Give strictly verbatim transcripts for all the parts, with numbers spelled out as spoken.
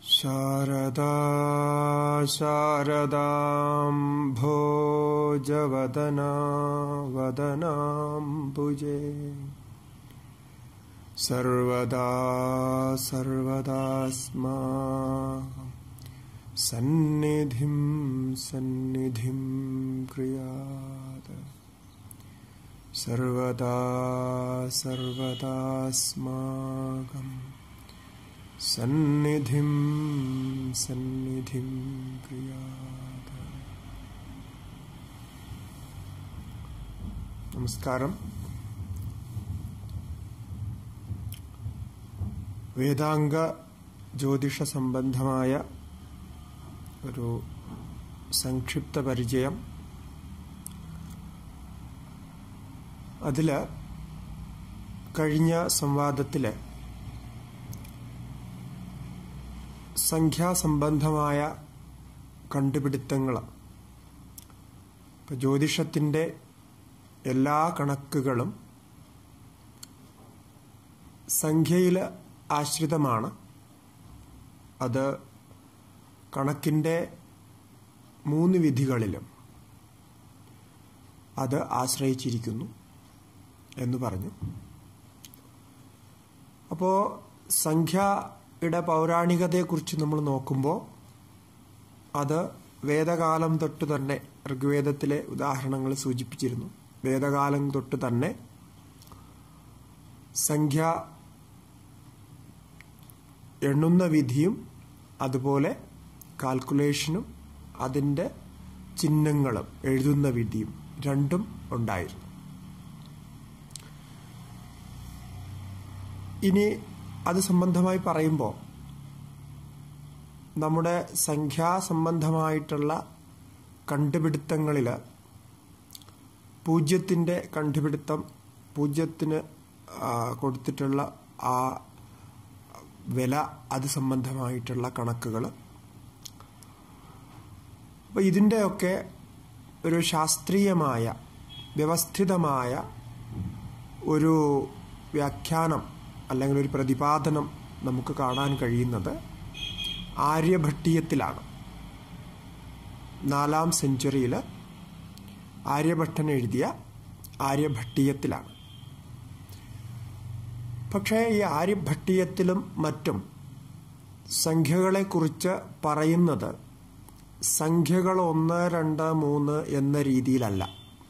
शारदा शारदाम्भोजवदना वदनाम्बुजे सर्वदा सर्वदास्माकं सन्निधिं सन्निधिं क्रियात् सर्वदा सर्वदास्माकं सन्निधिं सन्निधिं क्रियात्. നമസ്കാരം. വേദാംഗ ജ്യോതിഷ സംബന്ധമായ ഒരു സംക്ഷിപ്ത പരിചയം. അതിൽ കഴിഞ്ഞ സംവാദത്തിൽ സംഖ്യാസംബന്ധമായ കണ്ടുപിടുത്തങ്ങൾ, ഇപ്പോൾ ജ്യോതിഷത്തിൻ്റെ എല്ലാ കണക്കുകളും സംഖ്യയിൽ ആശ്രിതമാണ്. അത് കണക്കിൻ്റെ മൂന്ന് വിധികളിലും അത് ആശ്രയിച്ചിരിക്കുന്നു എന്ന് പറഞ്ഞു. അപ്പോൾ സംഖ്യയുടെ പൗരാണികതയെക്കുറിച്ച് നമ്മൾ നോക്കുമ്പോൾ അത് വേദകാലം തൊട്ട് തന്നെ, ഋഗ്വേദത്തിലെ ഉദാഹരണങ്ങൾ സൂചിപ്പിച്ചിരുന്നു, വേദകാലം തൊട്ട് തന്നെ സംഖ്യ എണ്ണുന്ന വിധിയും അതുപോലെ കാൽക്കുലേഷനും അതിൻ്റെ ചിഹ്നങ്ങളും എഴുതുന്ന വിധിയും രണ്ടും ഉണ്ടായിരുന്നു. ഇനി അത് സംബന്ധമായി പറയുമ്പോൾ നമ്മുടെ സംഖ്യാസംബന്ധമായിട്ടുള്ള കണ്ടുപിടുത്തങ്ങളിൽ പൂജ്യത്തിൻ്റെ കണ്ടുപിടുത്തം, പൂജ്യത്തിന് കൊടുത്തിട്ടുള്ള ആ വില, അത് സംബന്ധമായിട്ടുള്ള കണക്കുകൾ, അപ്പോൾ ഇതിൻ്റെയൊക്കെ ഒരു ശാസ്ത്രീയമായ വ്യവസ്ഥിതമായ ഒരു വ്യാഖ്യാനം അല്ലെങ്കിൽ ഒരു പ്രതിപാദനം നമുക്ക് കാണാൻ കഴിയുന്നത് ആര്യഭട്ടീയത്തിലാണ്. നാലാം സെഞ്ചുറിയിൽ ആര്യഭട്ടൻ എഴുതിയ ആര്യഭട്ടീയത്തിലാണ്. പക്ഷേ ഈ ആര്യഭട്ടീയത്തിലും മറ്റും സംഖ്യകളെക്കുറിച്ച് പറയുന്നത് സംഖ്യകൾ ഒന്ന് രണ്ട് മൂന്ന് എന്ന രീതിയിലല്ല.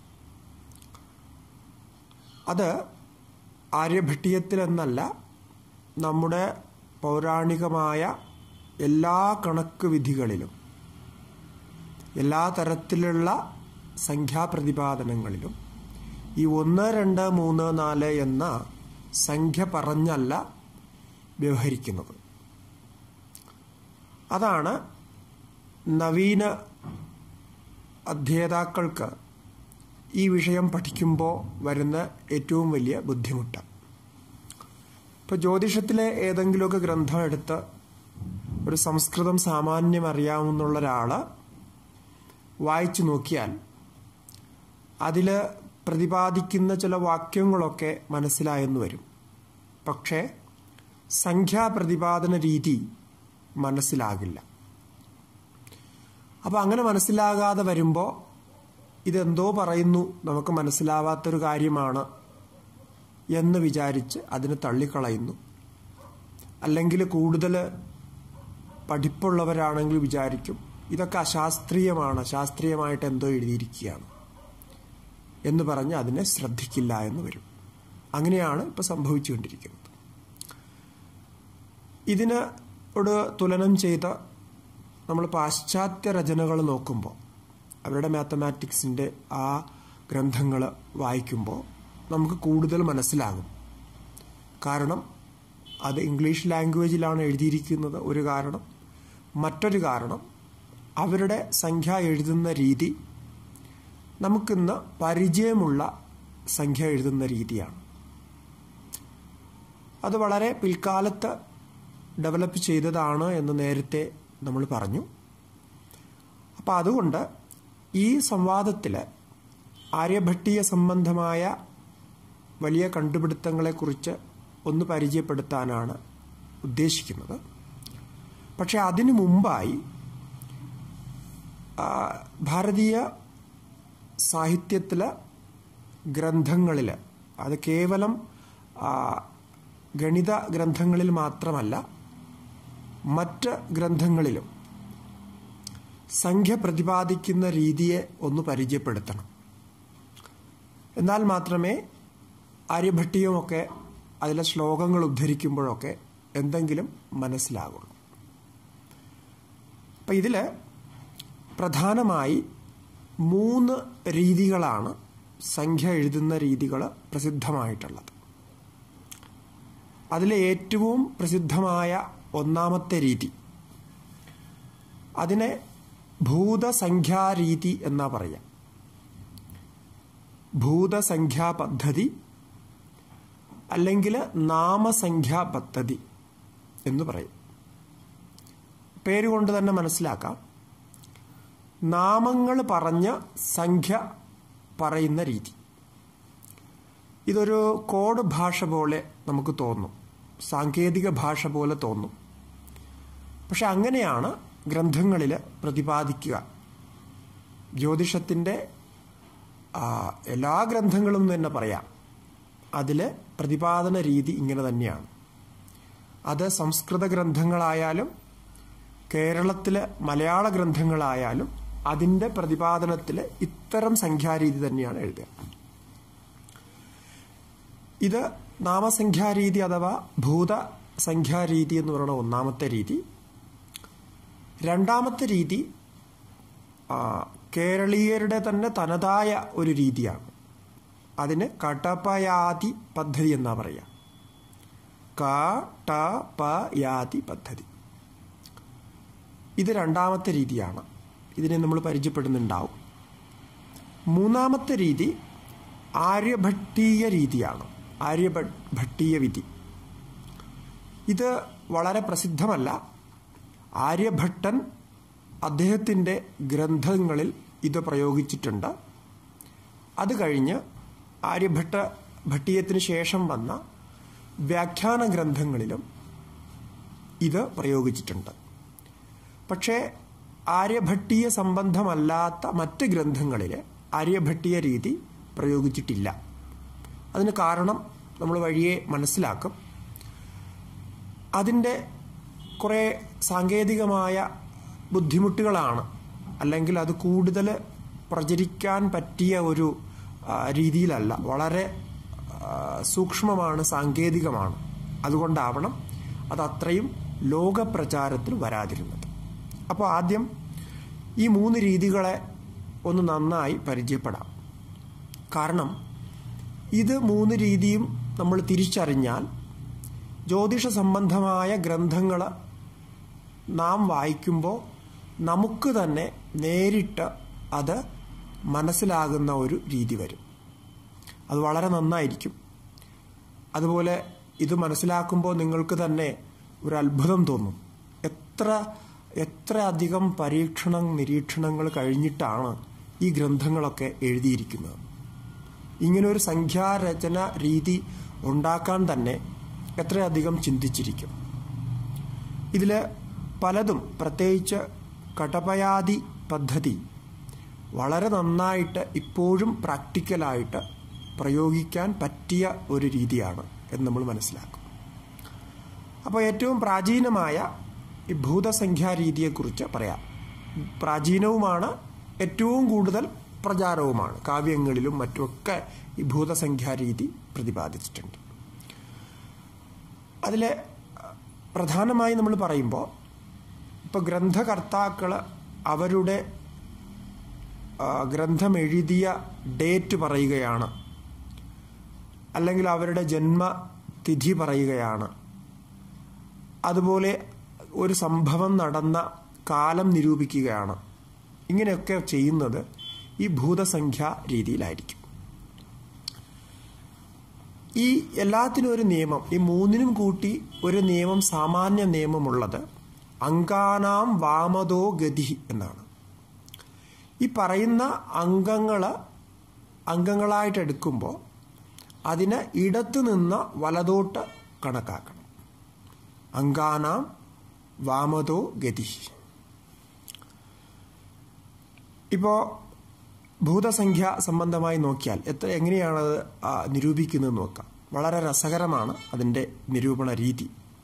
അത് ആര്യഭട്ടീയത്തിലെന്നല്ല, നമ്മുടെ പൗരാണികമായ എല്ലാ കണക്ക് വിധികളിലും എല്ലാ തരത്തിലുള്ള സംഖ്യാപ്രതിപാദനങ്ങളിലും ഈ ഒന്ന് രണ്ട് മൂന്ന് നാല് എന്ന സംഖ്യ പറഞ്ഞല്ല വ്യവഹരിക്കുന്നത്. അതാണ് നവീന അധ്യേതാക്കൾക്ക് ഈ വിഷയം പഠിക്കുമ്പോൾ വരുന്ന ഏറ്റവും വലിയ ബുദ്ധിമുട്ട്. ഇപ്പോൾ ജ്യോതിഷത്തിലെ ഏതെങ്കിലുമൊക്കെ ഗ്രന്ഥം എടുത്ത് ഒരു സംസ്കൃതം സാമാന്യം അറിയാവുന്ന ഒരാൾ വായിച്ചു നോക്കിയാൽ അതിൽ പ്രതിപാദിക്കുന്ന ചില വാക്യങ്ങളൊക്കെ മനസ്സിലായെന്ന് വരും. പക്ഷേ സംഖ്യാപ്രതിപാദന രീതി മനസ്സിലാകില്ല. അപ്പോൾ അങ്ങനെ മനസ്സിലാകാതെ വരുമ്പോൾ ഇതെന്തോ പറയുന്നു, നമുക്ക് മനസ്സിലാവാത്തൊരു കാര്യമാണ് എന്ന് വിചാരിച്ച് അതിനെ തള്ളിക്കളയുന്നു. അല്ലെങ്കിൽ കൂടുതൽ പഠിപ്പുള്ളവരാണെങ്കിൽ വിചാരിക്കും ഇതൊക്കെ അശാസ്ത്രീയമാണ്, ശാസ്ത്രീയമായിട്ട് എന്തോ എഴുതിയിരിക്കുകയാണ് എന്ന് പറഞ്ഞ് അതിനെ ശ്രദ്ധിക്കില്ല എന്ന് വരും. അങ്ങനെയാണ് ഇപ്പോൾ സംഭവിച്ചുകൊണ്ടിരിക്കുന്നത്. ഇതിനോട് തുലനം ചെയ്ത് നമ്മൾ പാശ്ചാത്യ രചനകൾ നോക്കുമ്പോൾ, അവരുടെ മാത്തമാറ്റിക്സിൻ്റെ ആ ഗ്രന്ഥങ്ങൾ വായിക്കുമ്പോൾ നമുക്ക് കൂടുതൽ മനസ്സിലാകും. കാരണം അത് ഇംഗ്ലീഷ് ലാംഗ്വേജിലാണ് എഴുതിയിരിക്കുന്നത് ഒരു കാരണം. മറ്റൊരു കാരണം അവരുടെ സംഖ്യ എഴുതുന്ന രീതി നമുക്കിന്ന് പരിചയമുള്ള സംഖ്യ എഴുതുന്ന രീതിയാണ്. അത് വളരെ പിൽക്കാലത്ത് ഡെവലപ്പ് ചെയ്തതാണ് എന്ന് നേരത്തെ നമ്മൾ പറഞ്ഞു. അപ്പോൾ അതുകൊണ്ട് ഈ സംവാദത്തിൽ ആര്യഭട്ടീയ സംബന്ധമായ വലിയ കണ്ടുപിടുത്തങ്ങളെക്കുറിച്ച് ഒന്ന് പരിചയപ്പെടുത്താനാണ് ഉദ്ദേശിക്കുന്നത്. പക്ഷെ അതിനു മുമ്പായി ഭാരതീയ സാഹിത്യത്തിലെ ഗ്രന്ഥങ്ങളിൽ, അത് കേവലം ഗണിത ഗ്രന്ഥങ്ങളിൽ മാത്രമല്ല മറ്റ് ഗ്രന്ഥങ്ങളിലും സംഖ്യ പ്രതിപാദിക്കുന്ന രീതിയെ ഒന്ന് പരിചയപ്പെടുത്തണം. എന്നാൽ മാത്രമേ ആര്യഭട്ടീയമൊക്കെ അതിലെ ശ്ലോകങ്ങൾ ഉദ്ധരിക്കുമ്പോഴൊക്കെ എന്തെങ്കിലും മനസ്സിലാകുള്ളൂ. അപ്പം ഇതിൽ പ്രധാനമായി മൂന്ന് രീതികളാണ് സംഖ്യ എഴുതുന്ന രീതികൾ പ്രസിദ്ധമായിട്ടുള്ളത്. അതിലെ ഏറ്റവും പ്രസിദ്ധമായ ഒന്നാമത്തെ രീതി, അതിനെ ഭൂതസംഖ്യാരീതി എന്നാ പറയാം. ഭൂതസംഖ്യാ പദ്ധതി അല്ലെങ്കിൽ നാമസംഖ്യാ പദ്ധതി എന്ന് പറയും. പേരുകൊണ്ട് തന്നെ മനസ്സിലാക്കാം. നാമങ്ങൾ പറഞ്ഞ് സംഖ്യ പറയുന്ന രീതി. ഇതൊരു കോഡ് ഭാഷ പോലെ നമുക്ക് തോന്നും, സാങ്കേതിക ഭാഷ പോലെ തോന്നും. പക്ഷെ അങ്ങനെയാണ് ഗ്രന്ഥങ്ങളിൽ പ്രതിപാദിക്കുക. ജ്യോതിഷത്തിൻ്റെ എല്ലാ ഗ്രന്ഥങ്ങളും തന്നെ പറയാം, അതിൽ പ്രതിപാദന രീതി ഇങ്ങനെ തന്നെയാണ്. അത് സംസ്കൃത ഗ്രന്ഥങ്ങളായാലും കേരളത്തിലെ മലയാള ഗ്രന്ഥങ്ങളായാലും അതിൻ്റെ പ്രതിപാദനത്തിൽ ഇത്തരം സംഖ്യാരീതി തന്നെയാണ് എഴുതുക. ഇത് നാമസംഖ്യാരീതി അഥവാ ഭൂതസംഖ്യാരീതി എന്ന് പറയുന്ന ഒന്നാമത്തെ രീതി. രണ്ടാമത്തെ രീതി കേരളീയരുടെ തന്നെ തനതായ ഒരു രീതിയാണ്. അതിന് കടപയാതി പദ്ധതി എന്നാ പറയുക. കടപയാതി പദ്ധതി, ഇത് രണ്ടാമത്തെ രീതിയാണ്. ഇതിനെ നമ്മൾ പരിചയപ്പെടുന്നുണ്ടാവും. മൂന്നാമത്തെ രീതി ആര്യഭട്ടീയ രീതിയാണ്. ആര്യഭട്ടീയ വിധി. ഇത് വളരെ പ്രസിദ്ധമല്ല. ആര്യഭട്ടൻ അദ്ദേഹത്തിൻ്റെ ഗ്രന്ഥങ്ങളിൽ ഇത് പ്രയോഗിച്ചിട്ടുണ്ട്. അത് കഴിഞ്ഞ് ആര്യഭട്ട ഭട്ടീയത്തിന് ശേഷം വന്ന വ്യാഖ്യാന ഗ്രന്ഥങ്ങളിലും ഇത് പ്രയോഗിച്ചിട്ടുണ്ട്. പക്ഷേ ആര്യഭട്ടീയ സംബന്ധമല്ലാത്ത മറ്റ് ഗ്രന്ഥങ്ങളിൽ ആര്യഭട്ടീയ രീതി പ്രയോഗിച്ചിട്ടില്ല. അതിന് കാരണം നമ്മൾ വഴിയെ മനസ്സിലാക്കും. അതിൻ്റെ കുറേ സാങ്കേതികമായ ബുദ്ധിമുട്ടുകളാണ്, അല്ലെങ്കിൽ അത് കൂടുതൽ പ്രചരിക്കാൻ പറ്റിയ ഒരു രീതിയിലല്ല. വളരെ സൂക്ഷ്മമാണ്, സാങ്കേതികമാണ്. അതുകൊണ്ടാവണം അത് അത്രയും ലോകപ്രചാരത്തിൽ വരാതിരുന്നത്. അപ്പോൾ ആദ്യം ഈ മൂന്ന് രീതികളെ ഒന്ന് നന്നായി പരിചയപ്പെടാം. കാരണം ഇത് മൂന്ന് രീതിയും നമ്മൾ തിരിച്ചറിഞ്ഞാൽ ജ്യോതിഷ സംബന്ധമായ ഗ്രന്ഥങ്ങൾ നാം വായിക്കുമ്പോൾ നമുക്ക് തന്നെ നേരിട്ട് അത് മനസ്സിലാകുന്ന ഒരു രീതി വരും. അത് വളരെ നന്നായിരിക്കും. അതുപോലെ ഇത് മനസ്സിലാക്കുമ്പോൾ നിങ്ങൾക്ക് തന്നെ ഒരു അത്ഭുതം തോന്നും. എത്ര എത്ര അധികം പരീക്ഷണം നിരീക്ഷണങ്ങൾ കഴിഞ്ഞിട്ടാണ് ഈ ഗ്രന്ഥങ്ങളൊക്കെ എഴുതിയിരിക്കുന്നത്. ഇങ്ങനൊരു സംഖ്യാരചന രീതി ഉണ്ടാക്കാൻ തന്നെ എത്രയധികം ചിന്തിച്ചിരിക്കും. ഇതിൽ പലതും, പ്രത്യേകിച്ച് കടപയാതി പദ്ധതി വളരെ നന്നായിട്ട് ഇപ്പോഴും പ്രാക്ടിക്കലായിട്ട് പ്രയോഗിക്കാൻ പറ്റിയ ഒരു രീതിയാണ് എന്ന് നമ്മൾ മനസ്സിലാക്കും. അപ്പോൾ ഏറ്റവും പ്രാചീനമായ ഈ ഭൂതസംഖ്യാരീതിയെക്കുറിച്ച് പറയാം. പ്രാചീനവുമാണ്, ഏറ്റവും കൂടുതൽ പ്രചാരവുമാണ്. കാവ്യങ്ങളിലും മറ്റുമൊക്കെ ഈ ഭൂതസംഖ്യാരീതി പ്രതിപാദിച്ചിട്ടുണ്ട്. അതിൽ പ്രധാനമായി നമ്മൾ പറയുമ്പോൾ, ഇപ്പോൾ ഗ്രന്ഥകർത്താക്കൾ അവരുടെ ഗ്രന്ഥം എഴുതിയ ഡേറ്റ് പറയുകയാണ്, അല്ലെങ്കിൽ അവരുടെ ജന്മതിഥി പറയുകയാണ്. അതുപോലെ ഒരു സംഭവം നടന്ന കാലം നിരൂപിക്കുകയാണ്. ഇങ്ങനെയൊക്കെ ചെയ്യുന്നത് ഈ ഭൂതസംഖ്യാ രീതിയിലായിരിക്കും. ഈ എല്ലാത്തിനും ഒരു നിയമം, ഈ മൂന്നിനും കൂട്ടി ഒരു നിയമം, സാമാന്യ നിയമമുള്ളത് അങ്കാനാം വാമതോ ഗതി എന്നാണ്. ഈ പറയുന്ന അംഗങ്ങൾ അംഗങ്ങളായിട്ട് എടുക്കുമ്പോൾ അതിനെ ഇടത്തു നിന്ന് വലതോട്ട് കണക്കാക്കണം. അങ്കാനാം വാമതോ ഗതി. ഇപ്പോൾ ഭൂതസംഖ്യ സംബന്ധമായി നോക്കിയാൽ എത്ര എങ്ങനെയാണത് നിരൂപിക്കുന്നത് നോക്കാം. വളരെ രസകരമാണ് അതിൻ്റെ നിരൂപണ രീതി.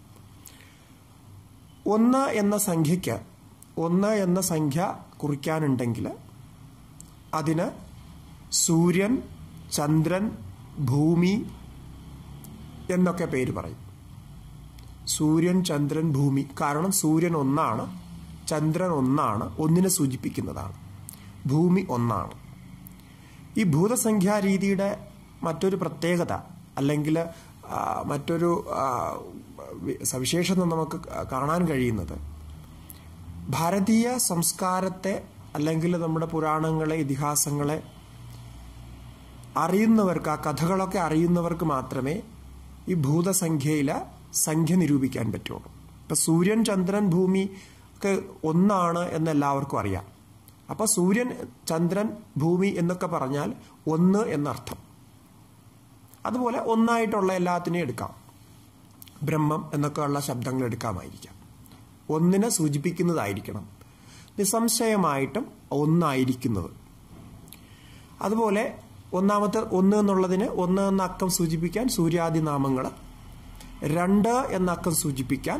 ഒന്ന് എന്ന സംഖ്യയ്ക്ക് ഒന്ന് എന്ന സംഖ്യ കുറിക്കാനുണ്ടെങ്കിൽ അതിന് സൂര്യൻ, ചന്ദ്രൻ, ഭൂമി എന്നൊക്കെ പേര് പറയും. സൂര്യൻ, ചന്ദ്രൻ, ഭൂമി. കാരണം സൂര്യൻ ഒന്നാണ്, ചന്ദ്രൻ ഒന്നാണ്, ഒന്നിനെ സൂചിപ്പിക്കുന്നതാണ്. ഭൂമി ഒന്നാണ്. ഈ ഭൂതസംഖ്യാ രീതിയുടെ മറ്റൊരു പ്രത്യേകത അല്ലെങ്കിൽ മറ്റൊരു സവിശേഷത നമുക്ക് കാണാൻ കഴിയുന്നത് ഭാരതീയ സംസ്കാരത്തെ അല്ലെങ്കിൽ നമ്മുടെ പുരാണങ്ങളെ, ഇതിഹാസങ്ങളെ അറിയുന്നവർക്ക്, ആ കഥകളൊക്കെ അറിയുന്നവർക്ക് മാത്രമേ ഈ ഭൂതസംഖ്യയിലെ സംഖ്യ നിരൂപിക്കാൻ പറ്റുള്ളൂ. ഇപ്പം സൂര്യൻ, ചന്ദ്രൻ, ഭൂമി ഒക്കെ ഒന്നാണ് എന്ന് എല്ലാവർക്കും അറിയാം. അപ്പോൾ സൂര്യൻ, ചന്ദ്രൻ, ഭൂമി എന്നൊക്കെ പറഞ്ഞാൽ ഒന്ന് എന്നർത്ഥം. അതുപോലെ ഒന്നായിട്ടുള്ള എല്ലാത്തിനെയും എടുക്കാം. ബ്രഹ്മം എന്നൊക്കെ ഉള്ള ശബ്ദങ്ങൾ എടുക്കാമായിരിക്കാം. ഒന്നിനെ സൂചിപ്പിക്കുന്നതായിരിക്കണം, നിസ്സംശയമായിട്ടും ഒന്നായിരിക്കുന്നത്. അതുപോലെ ഒന്നാമത്തെ ഒന്ന് എന്നുള്ളതിന് ഒന്ന് എന്ന അക്കം സൂചിപ്പിക്കാൻ സൂര്യാദി നാമങ്ങൾ, രണ്ട് എന്ന അക്കം സൂചിപ്പിക്കാൻ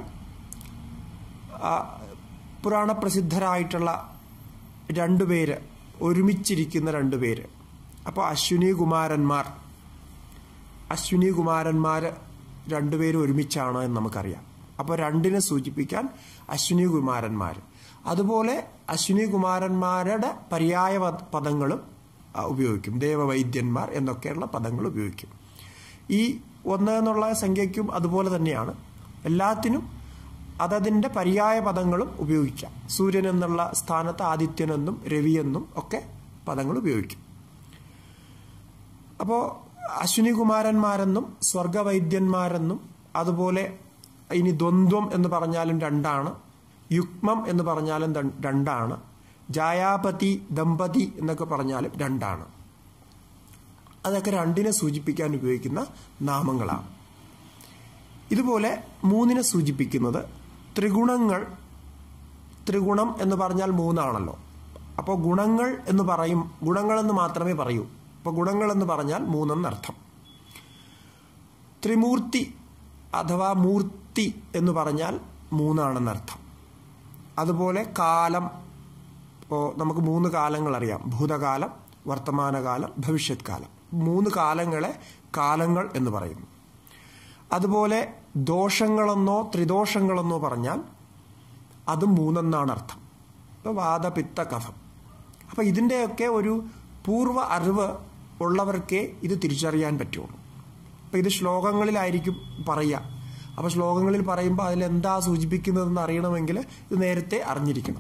പുരാണപ്രസിദ്ധരായിട്ടുള്ള രണ്ടുപേര്, ഒരുമിച്ചിരിക്കുന്ന രണ്ടുപേര്. അപ്പോൾ അശ്വിനി കുമാരന്മാർ, അശ്വിനി കുമാരന്മാർ രണ്ടുപേരും ഒരുമിച്ചാണ് എന്ന് നമുക്കറിയാം. അപ്പോൾ രണ്ടിനെ സൂചിപ്പിക്കാൻ അശ്വിനി കുമാരന്മാർ. അതുപോലെ അശ്വിനി കുമാരന്മാരുടെ പര്യായ പദങ്ങളും ഉപയോഗിക്കും. ദേവവൈദ്യന്മാർ എന്നൊക്കെയുള്ള പദങ്ങൾ ഉപയോഗിക്കും. ഈ ഒന്ന് എന്നുള്ള സംഖ്യയ്ക്കും അതുപോലെ തന്നെയാണ്. എല്ലാത്തിനും അതതിൻ്റെ പര്യായ പദങ്ങളും ഉപയോഗിക്കാം. സൂര്യൻ എന്നുള്ള സ്ഥാനത്ത് ആദിത്യനെന്നും രവിയെന്നും ഒക്കെ പദങ്ങൾ ഉപയോഗിക്കും. അപ്പോൾ അശ്വിനി കുമാരന്മാരെന്നും സ്വർഗവൈദ്യന്മാരെന്നും, അതുപോലെ ഇനി ദ്വന്ദ്വം എന്ന് പറഞ്ഞാലും രണ്ടാണ്, യുഗ്മം എന്ന് പറഞ്ഞാലും രണ്ടാണ്, ജായാപതി ദമ്പതി എന്നൊക്കെ പറഞ്ഞാലും രണ്ടാണ്. അതൊക്കെ രണ്ടിനെ സൂചിപ്പിക്കാൻ ഉപയോഗിക്കുന്ന നാമങ്ങളാണ്. ഇതുപോലെ മൂന്നിനെ സൂചിപ്പിക്കുന്നത് ത്രിഗുണങ്ങൾ. ത്രിഗുണം എന്ന് പറഞ്ഞാൽ മൂന്നാണല്ലോ. അപ്പോൾ ഗുണങ്ങൾ എന്ന് പറയും, ഗുണങ്ങളെന്ന് മാത്രമേ പറയൂ. അപ്പോൾ ഗുണങ്ങൾ എന്ന് പറഞ്ഞാൽ മൂന്നെന്നർത്ഥം. ത്രിമൂർത്തി അഥവാ മൂർത്തി എന്ന് പറഞ്ഞാൽ മൂന്നാണെന്നർത്ഥം. അതുപോലെ കാലം, ഇപ്പോൾ നമുക്ക് മൂന്ന് കാലങ്ങൾ അറിയാം. ഭൂതകാലം, വർത്തമാനകാലം, ഭവിഷ്യത് കാലം. മൂന്ന് കാലങ്ങളെ കാലങ്ങൾ എന്ന് പറയുന്നു. അതുപോലെ ദോഷങ്ങളെന്നോ ത്രിദോഷങ്ങളെന്നോ പറഞ്ഞാൽ അതും മൂന്നെന്നാണ് അർത്ഥം. ഇപ്പോൾ വാദപിത്ത കഫം. അപ്പോൾ ഇതിൻ്റെയൊക്കെ ഒരു പൂർവ്വ അറിവ് ഉള്ളവർക്കേ ഇത് തിരിച്ചറിയാൻ പറ്റുള്ളൂ. അപ്പോൾ ഇത് ശ്ലോകങ്ങളിലായിരിക്കും പറയുക. അപ്പോൾ ശ്ലോകങ്ങളിൽ പറയുമ്പോൾ അതിലെന്താ സൂചിപ്പിക്കുന്നതെന്ന് അറിയണമെങ്കിൽ ഇത് നേരത്തെ അറിഞ്ഞിരിക്കണം.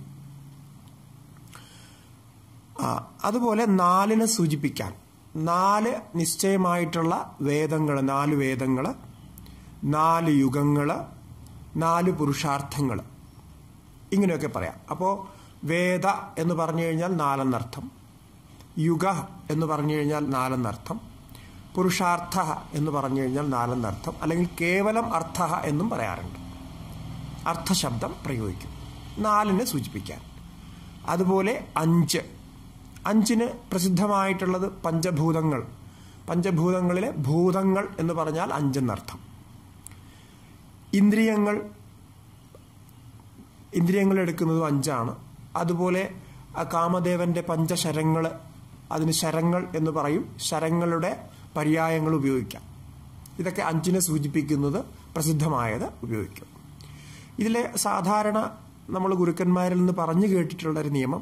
അതുപോലെ നാലിനെ സൂചിപ്പിക്കാൻ നാല് നിശ്ചയമായിട്ടുള്ള വേദങ്ങൾ, നാല് വേദങ്ങൾ, നാല് യുഗങ്ങൾ, നാല് പുരുഷാർത്ഥങ്ങൾ, ഇങ്ങനെയൊക്കെ പറയാം. അപ്പോൾ വേദ എന്ന് പറഞ്ഞു കഴിഞ്ഞാൽ നാലെന്നർത്ഥം, യുഗ എന്ന് പറഞ്ഞു കഴിഞ്ഞാൽ നാലെന്നർത്ഥം, പുരുഷാർത്ഥ എന്ന് പറഞ്ഞു കഴിഞ്ഞാൽ നാലെന്നർത്ഥം, അല്ലെങ്കിൽ കേവലം അർത്ഥ എന്നും പറയാറുണ്ട്. അർത്ഥശബ്ദം പ്രയോഗിക്കും നാലിനെ സൂചിപ്പിക്കാൻ. അതുപോലെ അഞ്ച്, അഞ്ചിന് പ്രസിദ്ധമായിട്ടുള്ളത് പഞ്ചഭൂതങ്ങൾ. പഞ്ചഭൂതങ്ങളിലെ ഭൂതങ്ങൾ എന്ന് പറഞ്ഞാൽ അഞ്ചെന്നർത്ഥം. ഇന്ദ്രിയങ്ങൾ, ഇന്ദ്രിയങ്ങൾ എടുക്കുന്നതും അഞ്ചാണ്. അതുപോലെ കാമദേവന്റെ പഞ്ചശരങ്ങൾ, അതിന് ശരങ്ങൾ എന്ന് പറയും. ശരങ്ങളുടെ പര്യായങ്ങൾ ഉപയോഗിക്കാം. ഇതൊക്കെ അഞ്ചിനെ സൂചിപ്പിക്കുന്നത് പ്രസിദ്ധമായത് ഉപയോഗിക്കും. ഇതിലെ സാധാരണ നമ്മൾ ഗുരുക്കന്മാരിൽ നിന്ന് പറഞ്ഞു കേട്ടിട്ടുള്ളൊരു നിയമം,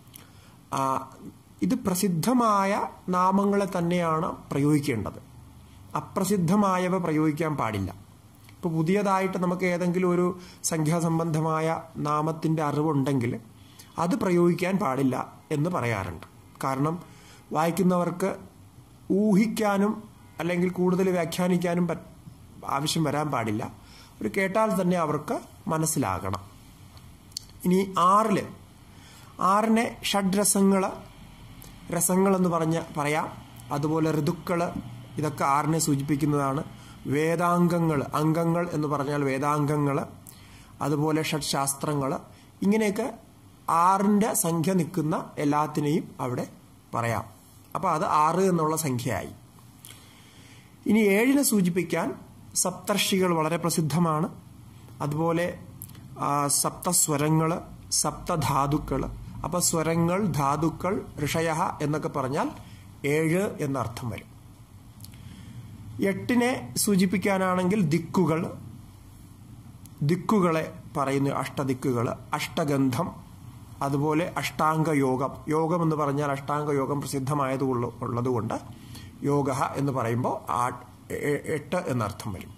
ഇത് പ്രസിദ്ധമായ നാമങ്ങളെ തന്നെയാണ് പ്രയോഗിക്കേണ്ടത്. അപ്രസിദ്ധമായവ പ്രയോഗിക്കാൻ പാടില്ല. ഇപ്പോൾ പുതിയതായിട്ട് നമുക്ക് ഏതെങ്കിലും ഒരു സംഖ്യാസംബന്ധമായ നാമത്തിൻ്റെ അറിവുണ്ടെങ്കിൽ അത് പ്രയോഗിക്കാൻ പാടില്ല എന്ന് പറയാറുണ്ട്. കാരണം വായിക്കുന്നവർക്ക് ഊഹിക്കാനും അല്ലെങ്കിൽ കൂടുതൽ വ്യാഖ്യാനിക്കാനും ആവശ്യം വരാൻ പാടില്ല. ഒരു കേട്ടാൽ തന്നെ അവർക്ക് മനസ്സിലാകണം. ഇനി ആറില്, ആറിനെ ഷഡ്രസങ്ങൾ, രസങ്ങളെന്ന് പറഞ്ഞ് പറയാം. അതുപോലെ ഋതുക്കൾ, ഇതൊക്കെ ആറിനെ സൂചിപ്പിക്കുന്നതാണ്. വേദാംഗങ്ങൾ, അംഗങ്ങൾ എന്ന് പറഞ്ഞാൽ വേദാംഗങ്ങൾ. അതുപോലെ ഷഡ്ശാസ്ത്രങ്ങൾ, ഇങ്ങനെയൊക്കെ ആറിൻ്റെ സംഖ്യ നിൽക്കുന്ന എല്ലാത്തിനെയും അവിടെ പറയാം. അപ്പോൾ അത് ആറ് എന്നുള്ള സംഖ്യയായി. ഇനി ഏഴിനെ സൂചിപ്പിക്കാൻ സപ്തർഷികൾ വളരെ പ്രസിദ്ധമാണ്. അതുപോലെ സപ്തസ്വരങ്ങൾ, സപ്തധാതുക്കൾ. അപ്പോൾ സ്വരങ്ങൾ, ധാതുക്കൾ, ഋഷയ എന്നൊക്കെ പറഞ്ഞാൽ ഏഴ് എന്നർത്ഥം വരും. എട്ടിനെ സൂചിപ്പിക്കാനാണെങ്കിൽ ദിക്കുകൾ, ദിക്കുകളെ പറയുന്നു, അഷ്ടദിക്കുകൾ, അഷ്ടഗന്ധം, അതുപോലെ അഷ്ടാംഗ യോഗം. യോഗം എന്ന് പറഞ്ഞാൽ അഷ്ടാംഗ യോഗം പ്രസിദ്ധമായത് ഉള്ളതുകൊണ്ട് യോഗ എന്ന് പറയുമ്പോൾ എട്ട് എന്നർത്ഥം വരും.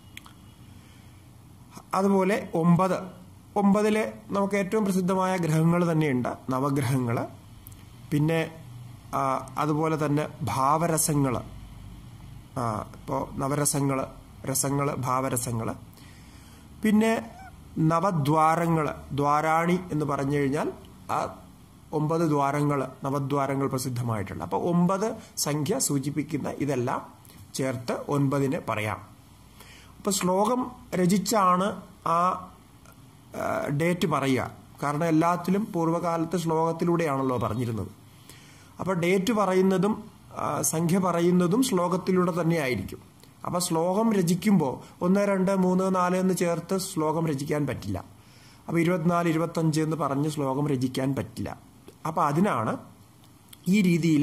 അതുപോലെ ഒമ്പത്, ഒമ്പതിലെ നമുക്ക് ഏറ്റവും പ്രസിദ്ധമായ ഗ്രഹങ്ങൾ തന്നെയുണ്ട്, നവഗ്രഹങ്ങൾ. പിന്നെ അതുപോലെ തന്നെ ഭാവരസങ്ങൾ, ഇപ്പോൾ നവരസങ്ങൾ, രസങ്ങൾ, ഭാവരസങ്ങൾ. പിന്നെ നവദ്വാരങ്ങൾ, ദ്വാരാണി എന്ന് പറഞ്ഞു കഴിഞ്ഞാൽ ആ ഒമ്പത് ദ്വാരങ്ങൾ, നവദ്വാരങ്ങൾ പ്രസിദ്ധമായിട്ടുണ്ട്. അപ്പോൾ ഒമ്പത് സംഖ്യ സൂചിപ്പിക്കുന്ന ഇതെല്ലാം ചേർത്ത് ഒൻപതിന് പറയാം. അപ്പോൾ ശ്ലോകം രചിച്ചാണ് ആ ഡേറ്റ് പറയുക. കാരണം എല്ലാത്തിലും പൂർവ്വകാലത്ത് ശ്ലോകത്തിലൂടെയാണല്ലോ പറഞ്ഞിരുന്നത്. അപ്പോൾ ഡേറ്റ് പറയുന്നതും സംഖ്യ പറയുന്നതും ശ്ലോകത്തിലൂടെ തന്നെയായിരിക്കും. അപ്പോൾ ശ്ലോകം രചിക്കുമ്പോൾ ഒന്ന് രണ്ട് മൂന്ന് നാല് എന്ന് ചേർത്ത് ശ്ലോകം രചിക്കാൻ പറ്റില്ല. അപ്പോൾ ഇരുപത്തിനാല് ഇരുപത്തഞ്ച് എന്ന് പറഞ്ഞ് ശ്ലോകം രചിക്കാൻ പറ്റില്ല. അപ്പോൾ അതിനാണ് ഈ രീതിയിൽ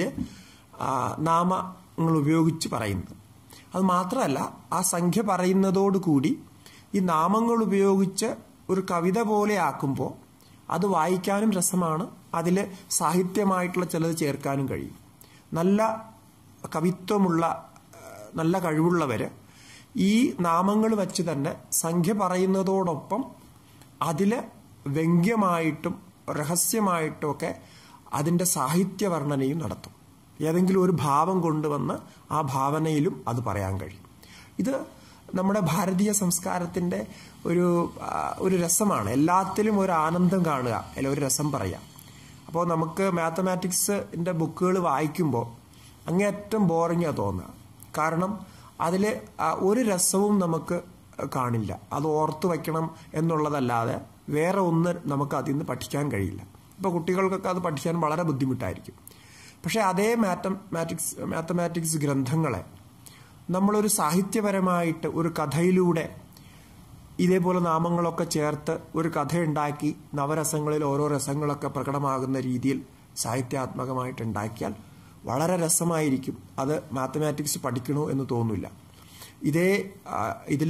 നാമങ്ങൾ ഉപയോഗിച്ച് പറയുന്നത്. അത് മാത്രമല്ല, ആ സംഖ്യ പറയുന്നതോടുകൂടി ഈ നാമങ്ങൾ ഉപയോഗിച്ച് ഒരു കവിത പോലെ ആക്കുമ്പോൾ അത് വായിക്കാനും രസമാണ്. അതിൽ സാഹിത്യമായിട്ടുള്ള ചിലത് ചേർക്കാനും കഴിയും. നല്ല കവിത്വമുള്ള, നല്ല കഴിവുള്ളവർ ഈ നാമങ്ങൾ വച്ച് തന്നെ സംഖ്യ പറയുന്നതോടൊപ്പം അതിൽ വ്യംഗ്യമായിട്ടും രഹസ്യമായിട്ടും ഒക്കെ അതിൻ്റെ സാഹിത്യ വർണ്ണനയും നടത്തും. ഏതെങ്കിലും ഒരു ഭാവം കൊണ്ടുവന്ന് ആ ഭാവനയിലും അത് പറയാൻ കഴിയും. ഇത് നമ്മുടെ ഭാരതീയ സംസ്കാരത്തിൻ്റെ ഒരു ഒരു രസമാണ്. എല്ലാത്തിലും ഒരു ആനന്ദം കാണുക, അല്ല ഒരു രസം പറയാം. അപ്പോൾ നമുക്ക് മാത്തമാറ്റിക്സിൻ്റെ ബുക്കുകൾ വായിക്കുമ്പോൾ അങ്ങേയറ്റം ബോറിങ്ങാണ് തോന്നുക. കാരണം അതിൽ ഒരു രസവും നമുക്ക് കാണില്ല. അത് ഓർത്തു വയ്ക്കണം എന്നുള്ളതല്ലാതെ വേറെ ഒന്ന് നമുക്ക് അതിൽ നിന്ന് പഠിക്കാൻ കഴിയില്ല. ഇപ്പോൾ കുട്ടികൾക്കൊക്കെ അത് പഠിക്കാൻ വളരെ ബുദ്ധിമുട്ടായിരിക്കും. പക്ഷേ അതേ മാത്തമാറ്റിക്സ് മാത്തമാറ്റിക്സ് ഗ്രന്ഥങ്ങളെ നമ്മളൊരു സാഹിത്യപരമായിട്ട് ഒരു കഥയിലൂടെ ഇതേപോലെ നാമങ്ങളൊക്കെ ചേർത്ത് ഒരു കഥയുണ്ടാക്കി നവരസങ്ങളിൽ ഓരോ രസങ്ങളൊക്കെ പ്രകടമാകുന്ന രീതിയിൽ സാഹിത്യാത്മകമായിട്ട് ഉണ്ടാക്കിയാൽ വളരെ രസമായിരിക്കും. അത് മാത്തമാറ്റിക്സ് പഠിക്കണോ എന്ന് തോന്നില്ല. ഇതേ ഇതിൽ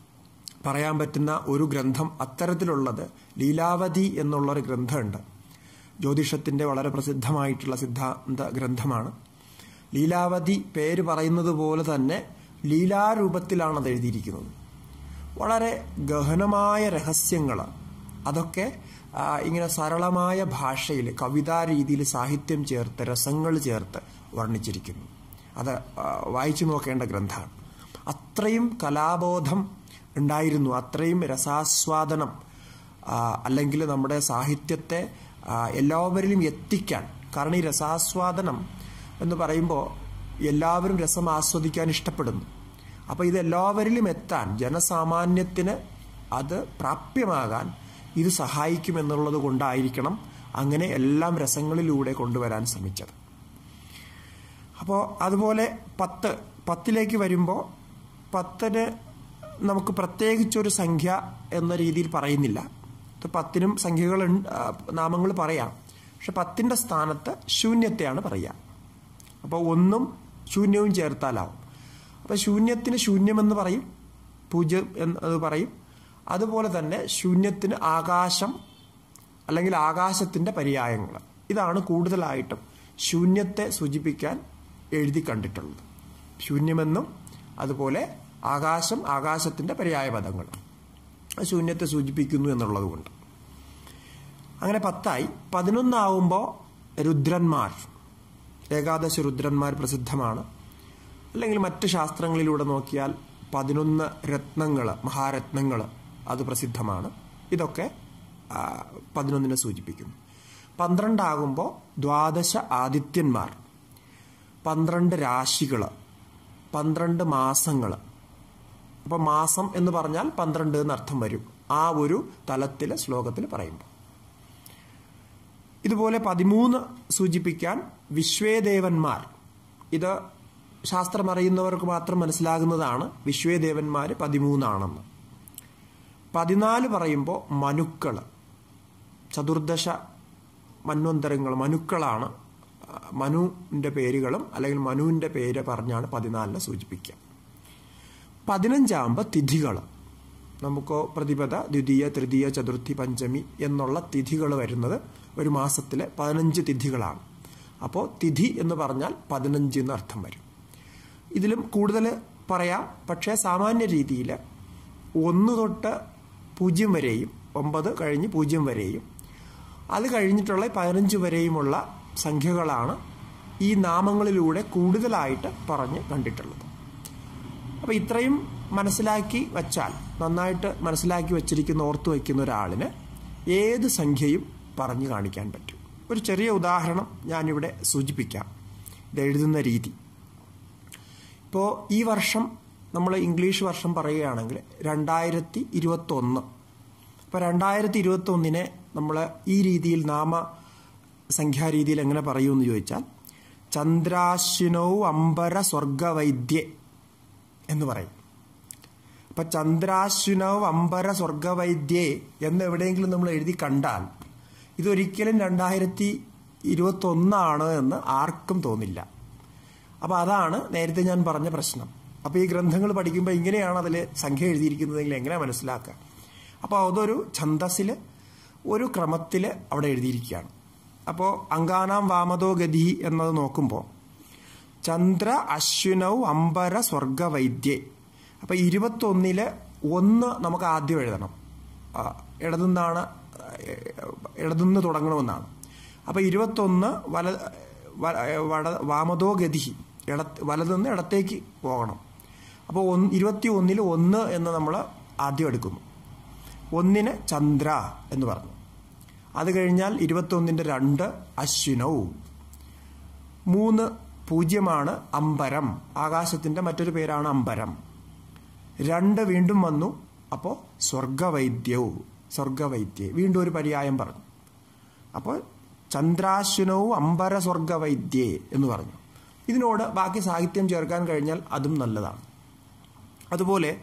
പറയാൻ പറ്റുന്ന ഒരു ഗ്രന്ഥം അത്തരത്തിലുള്ളത് ലീലാവതി എന്നുള്ളൊരു ഗ്രന്ഥമുണ്ട്. ജ്യോതിഷത്തിൻ്റെ വളരെ പ്രസിദ്ധമായിട്ടുള്ള സിദ്ധാന്ത ഗ്രന്ഥമാണ്. ലീലാവതി പേര് പറയുന്നത് പോലെ തന്നെ ലീലാരൂപത്തിലാണ് അത് എഴുതിയിരിക്കുന്നത്. വളരെ ഗഹനമായ രഹസ്യങ്ങൾ അതൊക്കെ ഇങ്ങനെ സരളമായ ഭാഷയിൽ കവിതാ രീതിയിൽ സാഹിത്യം ചേർത്ത് രസങ്ങൾ ചേർത്ത് വർണ്ണിച്ചിരിക്കുന്നു. അത് വായിച്ചു നോക്കേണ്ട ഗ്രന്ഥമാണ്. അത്രയും കലാബോധം ഉണ്ടായിരുന്നു, അത്രയും രസാസ്വാദനം, അല്ലെങ്കിൽ നമ്മുടെ സാഹിത്യത്തെ എല്ലാവരിലും എത്തിക്കാൻ. കാരണം ഈ രസാസ്വാദനം എന്ന് പറയുമ്പോൾ എല്ലാവരും രസം ആസ്വദിക്കാൻ ഇഷ്ടപ്പെടുന്നു. അപ്പോൾ ഇത് എല്ലാവരിലും എത്താൻ, ജനസാമാന്യത്തിന് അത് പ്രാപ്യമാകാൻ ഇത് സഹായിക്കുമെന്നുള്ളത് കൊണ്ടായിരിക്കണം അങ്ങനെ എല്ലാം രസങ്ങളിലൂടെ കൊണ്ടുവരാൻ ശ്രമിച്ചത്. അപ്പോൾ അതുപോലെ പത്ത് പത്തിലേക്ക് വരുമ്പോൾ പത്തിന് നമുക്ക് പ്രത്യേകിച്ചൊരു സംഖ്യ എന്ന രീതിയിൽ പറയുന്നില്ല. പത്തിനും സംഖ്യകൾ നാമങ്ങൾ പറയാം. പക്ഷെ പത്തിൻ്റെ സ്ഥാനത്ത് ശൂന്യത്തെയാണ് പറയുക. അപ്പോൾ ഒന്നും ശൂന്യവും ചേർത്താലാവും. അപ്പോൾ ശൂന്യത്തിന് ശൂന്യമെന്ന് പറയും, പൂജ്യം എന്ന് പറയും. അതുപോലെ തന്നെ ശൂന്യത്തിന് ആകാശം അല്ലെങ്കിൽ ആകാശത്തിൻ്റെ പര്യായങ്ങൾ. ഇതാണ് കൂടുതലായിട്ടും ശൂന്യത്തെ സൂചിപ്പിക്കാൻ എഴുതി കണ്ടിട്ടുള്ളത്. ശൂന്യമെന്നും അതുപോലെ ആകാശം, ആകാശത്തിൻ്റെ പര്യായ പദങ്ങൾ ശൂന്യത്തെ സൂചിപ്പിക്കുന്നു എന്നുള്ളത് കൊണ്ട് അങ്ങനെ പത്തായി. പതിനൊന്നാവുമ്പോൾ രുദ്രന്മാർ, ഏകാദശ രുദ്രന്മാർ പ്രസിദ്ധമാണ്. അല്ലെങ്കിൽ മറ്റ് ശാസ്ത്രങ്ങളിലൂടെ നോക്കിയാൽ പതിനൊന്ന് രത്നങ്ങൾ, മഹാരത്നങ്ങൾ, അത് പ്രസിദ്ധമാണ്. ഇതൊക്കെ പതിനൊന്നിനെ സൂചിപ്പിക്കുന്നു. പന്ത്രണ്ടാകുമ്പോൾ ദ്വാദശ ആദിത്യന്മാർ, പന്ത്രണ്ട് രാശികൾ, പന്ത്രണ്ട് മാസങ്ങൾ. അപ്പോൾ മാസം എന്ന് പറഞ്ഞാൽ പന്ത്രണ്ട് എന്നർത്ഥം വരും. ആ ഒരു തലത്തിലെ ശ്ലോകത്തിൽ പറയുമ്പോൾ. ഇതുപോലെ പതിമൂന്ന് സൂചിപ്പിക്കാൻ വിശ്വേദേവന്മാർ, ഇത് ശാസ്ത്രം അറിയുന്നവർക്ക് മാത്രം മനസ്സിലാകുന്നതാണ് വിശ്വേദേവന്മാർ പതിമൂന്നാണെന്ന്. പതിനാല് പറയുമ്പോൾ മനുക്കൾ, ചതുർദശ മന്വന്തരങ്ങൾ, മനുക്കളാണ്. മനുവിൻ്റെ പേരുകളും അല്ലെങ്കിൽ മനുവിൻ്റെ പേര് പറഞ്ഞാണ് പതിനാലിനെ സൂചിപ്പിക്കുക. പതിനഞ്ചാകുമ്പോൾ തിഥികൾ, നമുക്ക് പ്രതിപദ, ദ്വിതീയ, തൃതീയ, ചതുർത്ഥി, പഞ്ചമി എന്നുള്ള തിഥികൾ വരുന്നത് ഒരു മാസത്തിലെ പതിനഞ്ച് തിഥികളാണ്. അപ്പോൾ തിഥി എന്ന് പറഞ്ഞാൽ പതിനഞ്ച് എന്ന് അർത്ഥം വരും. ഇതിലും കൂടുതൽ പറയാം, പക്ഷേ സാമാന്യ രീതിയിൽ ഒന്ന് തൊട്ട് പൂജ്യം വരെയും ഒമ്പത് കഴിഞ്ഞ് പൂജ്യം വരെയും അത് കഴിഞ്ഞിട്ടുള്ള പതിനഞ്ച് വരെയുമുള്ള സംഖ്യകളാണ് ഈ നാമങ്ങളിലൂടെ കൂടുതലായിട്ട് പറഞ്ഞ് കണ്ടിട്ടുള്ളത്. അപ്പോൾ ഇത്രയും മനസ്സിലാക്കി വച്ചാൽ, നന്നായിട്ട് മനസ്സിലാക്കി വച്ചിരിക്കുന്ന, ഓർത്തു വയ്ക്കുന്ന ഒരാളിന് ഏത് സംഖ്യയും പറഞ്ഞു കാണിക്കാൻ പറ്റും. ഒരു ചെറിയ ഉദാഹരണം ഞാനിവിടെ സൂചിപ്പിക്കാം, ഇത് എഴുതുന്ന രീതി. ഇപ്പോൾ ഈ വർഷം നമ്മൾ ഇംഗ്ലീഷ് വർഷം പറയുകയാണെങ്കിൽ രണ്ടായിരത്തി ഇരുപത്തൊന്ന്. അപ്പോൾ രണ്ടായിരത്തി ഇരുപത്തൊന്നിനെ നമ്മൾ ഈ രീതിയിൽ നാമ സംഖ്യാരീതിയിൽ എങ്ങനെ പറയുമെന്ന് ചോദിച്ചാൽ ചന്ദ്രാശ്വിനൗ അംബര സ്വർഗവൈദ്യേ എന്ന് പറയും. അപ്പം ചന്ദ്രാശ്വിനൗ അംബര സ്വർഗവൈദ്യേ എന്ന് എവിടെയെങ്കിലും നമ്മൾ എഴുതി കണ്ടാൽ ഇതൊരിക്കലും രണ്ടായിരത്തി ഇരുപത്തൊന്നാണ് എന്ന് ആർക്കും തോന്നില്ല. അപ്പോൾ അതാണ് നേരത്തെ ഞാൻ പറഞ്ഞ പ്രശ്നം. അപ്പോൾ ഈ ഗ്രന്ഥങ്ങൾ പഠിക്കുമ്പോൾ ഇങ്ങനെയാണ് അതിൽ സംഖ്യ എഴുതിയിരിക്കുന്നതെങ്കിൽ എങ്ങനെ മനസ്സിലാക്കുക? അപ്പോൾ അതൊരു ഛന്ദസ്സിൽ ഒരു ക്രമത്തിൽ അവിടെ എഴുതിയിരിക്കുകയാണ്. അപ്പോൾ അങ്കാനാം വാമതോ ഗതി എന്നത് നോക്കുമ്പോൾ ചന്ദ്ര അശ്വിനൗ അംബര സ്വർഗവൈദ്യേ. അപ്പോൾ ഇരുപത്തൊന്നില് ഒന്ന് നമുക്ക് ആദ്യം എഴുതണം, ഇടതുനിന്നാണ്, ഇടതുനിന്ന് തുടങ്ങണമെന്നാണ്. അപ്പോൾ ഇരുപത്തൊന്ന് വല വട വാമതോ ഗതി, ഇട വലതുനിന്ന് ഇടത്തേക്ക് പോകണം. അപ്പോൾ ഒന്ന് ഇരുപത്തി ഒന്നിൽ ഒന്ന് എന്ന് നമ്മൾ ആദ്യം എടുക്കുന്നു. ഒന്നിന് ചന്ദ്ര എന്ന് പറഞ്ഞു. അത് കഴിഞ്ഞാൽ ഇരുപത്തൊന്നിൻ്റെ രണ്ട് അശ്വിനൗ. മൂന്ന് പൂജ്യമാണ് അംബരം, ആകാശത്തിൻ്റെ മറ്റൊരു പേരാണ് അംബരം. രണ്ട് വീണ്ടും വന്നു, അപ്പോൾ സ്വർഗവൈദ്യവും, സ്വർഗവൈദ്യ വീണ്ടും ഒരു പര്യായം പറഞ്ഞു. അപ്പോൾ ചന്ദ്രാശ്വിനവും അംബര സ്വർഗവൈദ്യേ എന്ന് പറഞ്ഞു. ഇതിനോട് ബാക്കി സാഹിത്യം ചേർക്കാൻ കഴിഞ്ഞാൽ അതും നല്ലതാണ്. അതുപോലെ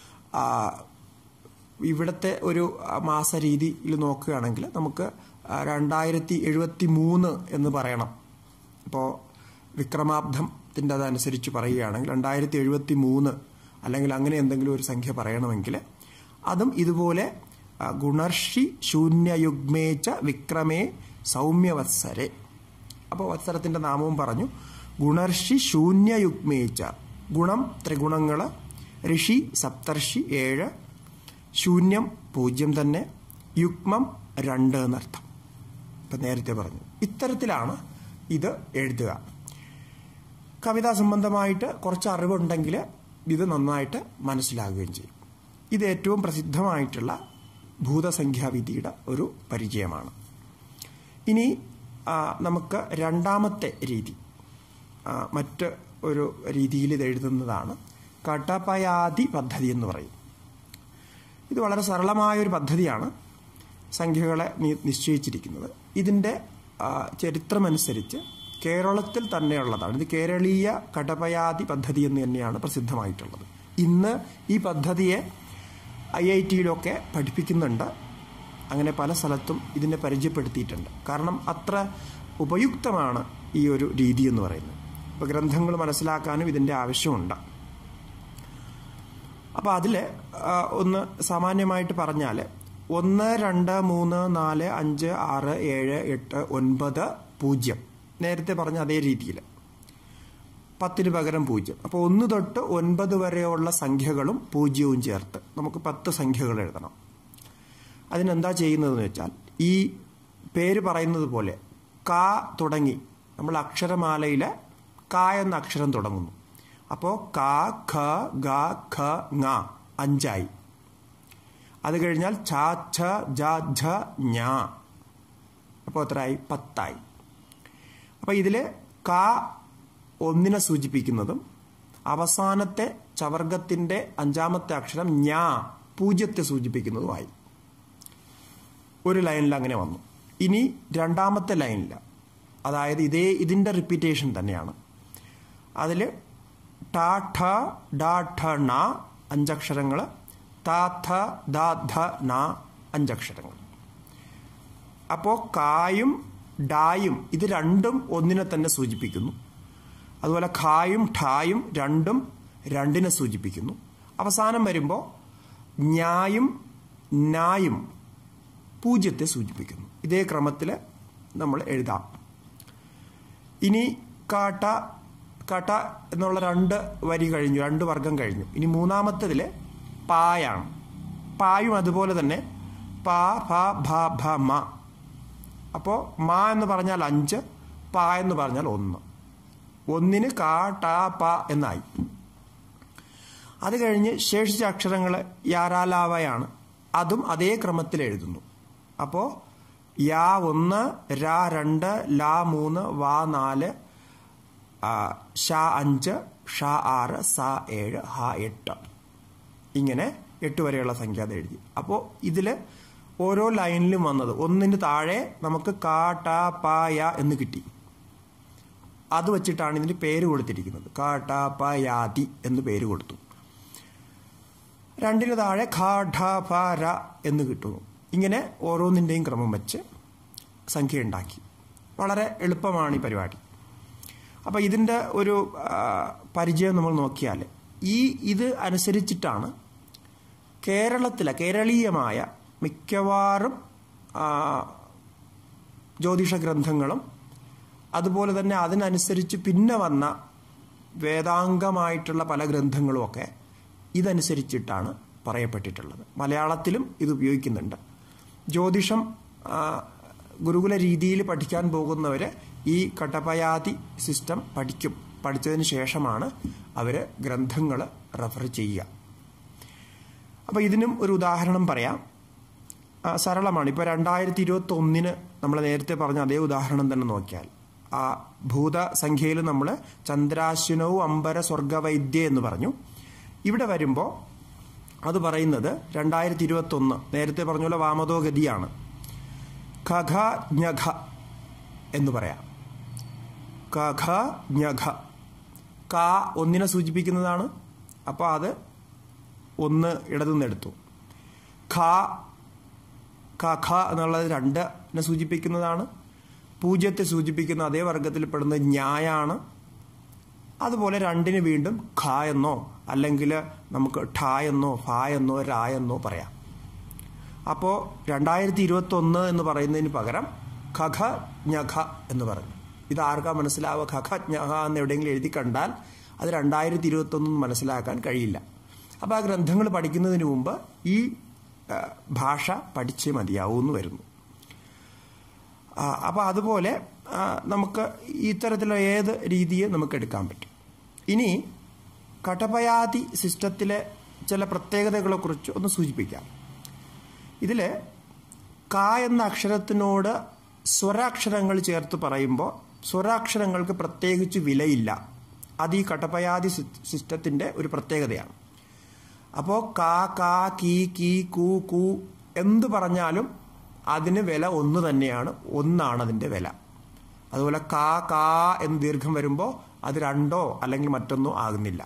ഇവിടുത്തെ ഒരു മാസരീതിയിൽ നോക്കുകയാണെങ്കിൽ നമുക്ക് രണ്ടായിരത്തി എഴുപത്തി മൂന്ന് എന്ന് പറയണം. ഇപ്പോൾ വിക്രമാബ്ദത്തിൻ്റെ അതനുസരിച്ച് പറയുകയാണെങ്കിൽ രണ്ടായിരത്തി എഴുപത്തി മൂന്ന് അല്ലെങ്കിൽ അങ്ങനെ എന്തെങ്കിലും ഒരു സംഖ്യ പറയണമെങ്കിൽ അതും ഇതുപോലെ ഗുണർഷി ശൂന്യയുഗ്മേച്ച വിക്രമേ സൗമ്യവത്സരെ. അപ്പോൾ വത്സരത്തിൻ്റെ നാമവും പറഞ്ഞു. ഗുണർഷി ശൂന്യയുഗ്മേച്ച, ഗുണം ത്രിഗുണങ്ങൾ, ഋഷി സപ്തർഷി ഏഴ്, ശൂന്യം പൂജ്യം തന്നെ, യുഗ്മം രണ്ട് എന്നർത്ഥം. ഇപ്പം നേരത്തെ പറഞ്ഞു. ഇത്തരത്തിലാണ് ഇത് എഴുതുക. കവിതാ സംബന്ധമായിട്ട് കുറച്ച് അറിവുണ്ടെങ്കിൽ ഇത് നന്നായിട്ട് മനസ്സിലാകുകയും ചെയ്യും. ഇത് ഏറ്റവും പ്രസിദ്ധമായിട്ടുള്ള ഭൂതസംഖ്യാവിധിയുടെ ഒരു പരിചയമാണ്. ഇനി നമുക്ക് രണ്ടാമത്തെ രീതി, മറ്റ് ഒരു രീതിയിൽ ഇത് എഴുതുന്നതാണ് കടപയാതി പദ്ധതി എന്ന് പറയും. ഇത് വളരെ സരളമായൊരു പദ്ധതിയാണ് സംഖ്യകളെ നിശ്ചയിച്ചിരിക്കുന്നത്. ഇതിൻ്റെ ചരിത്രമനുസരിച്ച് കേരളത്തിൽ തന്നെയുള്ളതാണ്. ഇത് കേരളീയ കടപയാതി പദ്ധതി എന്ന് തന്നെയാണ് പ്രസിദ്ധമായിട്ടുള്ളത്. ഇന്ന് ഈ പദ്ധതിയെ ഐ ഐ ടിയിലൊക്കെ പഠിപ്പിക്കുന്നുണ്ട്. അങ്ങനെ പല സ്ഥലത്തും ഇതിനെ പരിചയപ്പെടുത്തിയിട്ടുണ്ട്. കാരണം അത്ര ഉപയുക്തമാണ് ഈ ഒരു രീതി എന്ന് പറയുന്നത്. ഇപ്പോൾ ഗ്രന്ഥങ്ങൾ മനസ്സിലാക്കാനും ഇതിൻ്റെ ആവശ്യമുണ്ട്. അപ്പോൾ അതിൽ ഒന്ന് സാമാന്യമായിട്ട് പറഞ്ഞാൽ ഒന്ന് രണ്ട് മൂന്ന് നാല് അഞ്ച് ആറ് ഏഴ് എട്ട് ഒൻപത് പൂജ്യം, നേരത്തെ പറഞ്ഞ അതേ രീതിയിൽ പത്തിന് പകരം പൂജ്യം. അപ്പോൾ ഒന്ന് തൊട്ട് ഒൻപത് വരെയുള്ള സംഖ്യകളും പൂജ്യവും ചേർത്ത് നമുക്ക് പത്ത് സംഖ്യകൾ എഴുതണം. അതിനെന്താ ചെയ്യുന്നതെന്ന് വെച്ചാൽ ഈ പേര് പറയുന്നത് പോലെ കാ തുടങ്ങി നമ്മൾ അക്ഷരമാലയിൽ കാ എന്ന അക്ഷരം തുടങ്ങുന്നു. അപ്പോൾ കാ ഖ ഗ ഖ ങ അഞ്ചായി. അത് കഴിഞ്ഞാൽ ഛ ഛ ജ ഝ ഞ, അപ്പോൾ എത്രയായി? പത്തായി. അപ്പോൾ ഇതിൽ കാ ഒന്നിനെ സൂചിപ്പിക്കുന്നതും അവസാനത്തെ ചവർഗത്തിൻ്റെ അഞ്ചാമത്തെ അക്ഷരം ഞാ പൂജ്യത്തെ സൂചിപ്പിക്കുന്നതുമായി. ഒരു ലൈനിൽ അങ്ങനെ വന്നു. ഇനി രണ്ടാമത്തെ ലൈനിൽ, അതായത് ഇതേ ഇതിൻ്റെ റിപ്പീറ്റേഷൻ തന്നെയാണ്. അതിൽ ട ഠ ഡ ഠ ണ അഞ്ചക്ഷരങ്ങൾ, ത ഥ ദ ധ ന അഞ്ചക്ഷരങ്ങൾ. അപ്പോൾ കായും ഡായും ഇത് രണ്ടും ഒന്നിനെ തന്നെ സൂചിപ്പിക്കുന്നു. അതുപോലെ ഖായും ഠായും രണ്ടും രണ്ടിനെ സൂചിപ്പിക്കുന്നു. അവസാനം വരുമ്പോൾ ഞായും നായും പൂജ്യത്തെ സൂചിപ്പിക്കുന്നു. ഇതേ ക്രമത്തിൽ നമ്മൾ എഴുതാം. ഇനി കാട്ട കാട്ട എന്നുള്ള രണ്ട് വരി കഴിഞ്ഞു, രണ്ട് വർഗം കഴിഞ്ഞു. ഇനി മൂന്നാമത്തതിൽ പായാണ്. പായും അതുപോലെ തന്നെ പ ഭ ഭ ഭ മ. അപ്പോൾ മ എന്ന് പറഞ്ഞാൽ അഞ്ച്, പ എന്ന് പറഞ്ഞാൽ ഒന്ന്. ഒന്നിന് കാ ട പ എന്നായി. അത് കഴിഞ്ഞ് ശേഷിച്ച അക്ഷരങ്ങൾ യാരാലാവയാണ്. അതും അതേ ക്രമത്തിൽ എഴുതുന്നു. അപ്പോൾ യാ ഒന്ന്, രാ രണ്ട്, ലാ മൂന്ന്, വാ നാല്, ഷ അഞ്ച്, ഷ ആറ്, സ ഏഴ്, ഹ എട്ട്. ഇങ്ങനെ എട്ട് വരെയുള്ള സംഖ്യ അത് എഴുതി. അപ്പോൾ ഇതിൽ ഓരോ ലൈനിലും വന്നത് ഒന്നിന് താഴെ നമുക്ക് കാ ട പ യ എന്ന് കിട്ടി. അത് വെച്ചിട്ടാണ് ഇതിന് പേര് കൊടുത്തിരിക്കുന്നത്. കാ ട പ യാതി എന്ന് പേര് കൊടുത്തു. രണ്ടിന് താഴെ ഖ ഠ ഫ ര എന്ന് കിട്ടുന്നു. ഇങ്ങനെ ഓരോന്നിൻ്റെയും ക്രമം വെച്ച് സംഖ്യ ഉണ്ടാക്കി. വളരെ എളുപ്പമാണ് ഈ പരിപാടി. അപ്പോൾ ഇതിൻ്റെ ഒരു പരിചയം നമ്മൾ നോക്കിയാൽ ഈ ഇത് അനുസരിച്ചിട്ടാണ് കേരളത്തിലെ കേരളീയമായ മിക്കവാറും ജ്യോതിഷ ഗ്രന്ഥങ്ങളും അതുപോലെ തന്നെ അതിനനുസരിച്ച് പിന്നെ വന്ന വേദാംഗമായിട്ടുള്ള പല ഗ്രന്ഥങ്ങളുമൊക്കെ ഇതനുസരിച്ചിട്ടാണ് പറയപ്പെട്ടിട്ടുള്ളത്. മലയാളത്തിലും ഇത് ഉപയോഗിക്കുന്നുണ്ട്. ജ്യോതിഷം ഗുരുകുല രീതിയിൽ പഠിക്കാൻ പോകുന്നവർ ഈ കട്ടപ്പയാതി സിസ്റ്റം പഠിക്കും. പഠിച്ചതിന് ശേഷമാണ് അവർ ഗ്രന്ഥങ്ങൾ റെഫർ ചെയ്യുക. അപ്പോൾ ഇതിനും ഒരു ഉദാഹരണം പറയാം. സരളമാണ്. ഇപ്പോൾ രണ്ടായിരത്തി ഇരുപത്തി ഒന്നിന് നമ്മൾ നേരത്തെ പറഞ്ഞ അതേ ഉദാഹരണം തന്നെ നോക്കിയാൽ ആ ഭൂതസംഖ്യയിൽ നമ്മൾ ചന്ദ്രാശ്വിനവും അമ്പര സ്വർഗവൈദ്യ എന്ന് പറഞ്ഞു. ഇവിടെ വരുമ്പോൾ അത് പറയുന്നത് രണ്ടായിരത്തി ഇരുപത്തി ഒന്ന് നേരത്തെ പറഞ്ഞ പോലെ വാമതോഗതിയാണ്. ഖ ജ്ഞ എന്ന് പറയാം. ഖ ജ്ഞ. ക ഒന്നിനെ സൂചിപ്പിക്കുന്നതാണ്. അപ്പോൾ അത് ഒന്ന് ഇടതുനിന്ന് എടുത്തു. ഖ ഖ ഖ എന്നുള്ളത് രണ്ടിനെ സൂചിപ്പിക്കുന്നതാണ്. പൂജ്യത്തെ സൂചിപ്പിക്കുന്ന അതേ വർഗത്തിൽപ്പെടുന്ന ജ്ഞായാണ്. അതുപോലെ രണ്ടിന് വീണ്ടും ഖ എന്നോ അല്ലെങ്കിൽ നമുക്ക് ഠ എന്നോ ഫ എന്നോ രാ എന്നോ പറയാം. അപ്പോൾ രണ്ടായിരത്തി ഇരുപത്തി ഒന്ന് എന്ന് പറയുന്നതിന് പകരം ഖ ഖ ജ്ഞ ഖ എന്ന് പറഞ്ഞു. ഇത് ആർക്കാ മനസ്സിലാവുക? ഖ ഖ ജ്ഞ ഖ എന്ന് എവിടെയെങ്കിലും എഴുതി കണ്ടാൽ അത് രണ്ടായിരത്തി ഇരുപത്തി ഒന്ന് മനസ്സിലാക്കാൻ കഴിയില്ല. അപ്പോൾ ആ ഗ്രന്ഥങ്ങൾ പഠിക്കുന്നതിന് മുമ്പ് ഈ ഭാഷ പഠിച്ചേ മതിയാവുമെന്ന് വരുന്നു. അപ്പോൾ അതുപോലെ നമുക്ക് ഇത്തരത്തിലുള്ള ഏത് രീതിയെ നമുക്ക് എടുക്കാൻ പറ്റും. ഇനി കട്ടപ്പയാതി സിസ്റ്റത്തിലെ ചില പ്രത്യേകതകളെക്കുറിച്ച് ഒന്ന് സൂചിപ്പിക്കാം. ഇതിൽ ക എന്ന അക്ഷരത്തിനോട് സ്വരാക്ഷരങ്ങൾ ചേർത്ത് പറയുമ്പോൾ സ്വരാക്ഷരങ്ങൾക്ക് പ്രത്യേകിച്ച് വിലയില്ല. അത് ഈ കട്ടപ്പയാതി സിസ്റ്റത്തിൻ്റെ ഒരു പ്രത്യേകതയാണ്. അപ്പോൾ കാ കാ കീ കീ കൂ കൂ എന്ത് പറഞ്ഞാലും അതിന് വില ഒന്ന് തന്നെയാണ്. ഒന്നാണ് അതിൻ്റെ വില. അതുപോലെ കാ കാ എന്ന് ദീർഘം വരുമ്പോൾ അത് രണ്ടോ അല്ലെങ്കിൽ മറ്റൊന്നോ ആകുന്നില്ല.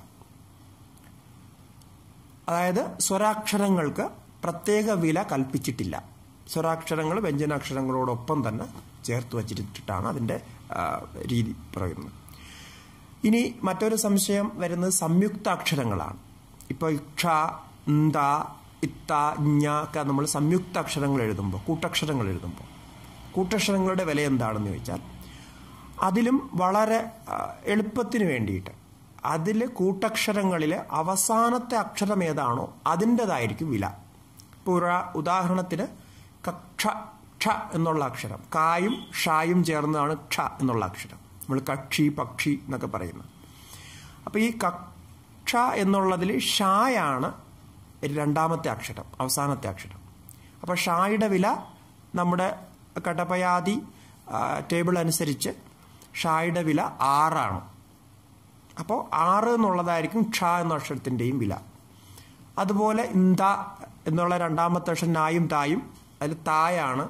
അതായത് സ്വരാക്ഷരങ്ങൾക്ക് പ്രത്യേക വില കൽപ്പിച്ചിട്ടില്ല. സ്വരാക്ഷരങ്ങൾ വ്യഞ്ജനാക്ഷരങ്ങളോടൊപ്പം തന്നെ ചേർത്ത് വച്ചിട്ടിട്ടാണ് അതിൻ്റെ രീതി പറയുന്നത്. ഇനി മറ്റൊരു സംശയം വരുന്നത് സംയുക്താക്ഷരങ്ങളാണ്. ഇപ്പോൾ ക്ഷ, ന്ത, ഇത്ത, ജ്ഞ ഒക്കെ നമ്മൾ സംയുക്ത അക്ഷരങ്ങൾ എഴുതുമ്പോൾ, കൂട്ടക്ഷരങ്ങൾ എഴുതുമ്പോൾ കൂട്ടക്ഷരങ്ങളുടെ വില എന്താണെന്ന് ചോദിച്ചാൽ അതിലും വളരെ എളുപ്പത്തിന് വേണ്ടിയിട്ട് അതിൽ കൂട്ടക്ഷരങ്ങളിൽ അവസാനത്തെ അക്ഷരം ഏതാണോ അതിൻ്റെതായിരിക്കും വില. ഇപ്പോൾ ഒരു ഉദാഹരണത്തിന് കക്ഷ ക്ഷ എന്നുള്ള അക്ഷരം കായും ഷായും ചേർന്നതാണ് ക്ഷ എന്നുള്ള അക്ഷരം. നമ്മൾ കക്ഷി പക്ഷി എന്നൊക്കെ പറയുന്നത്. അപ്പോൾ ഈ കക്ഷ എന്നുള്ളതിൽ ഷായാണ് രണ്ടാമത്തെ അക്ഷരം, അവസാനത്തെ അക്ഷരം. അപ്പോൾ ഷായുടെ വില നമ്മുടെ കട്ടപ്പയാതി ടേബിൾ അനുസരിച്ച് ഷായുടെ വില ആറാണ്. അപ്പോൾ ആറ് എന്നുള്ളതായിരിക്കും ക്ഷ എന്ന അക്ഷരത്തിൻ്റെയും വില. അതുപോലെ ഇന്ത എന്നുള്ള രണ്ടാമത്തെ അക്ഷരം നായും തായും അതിൽ തായാണ്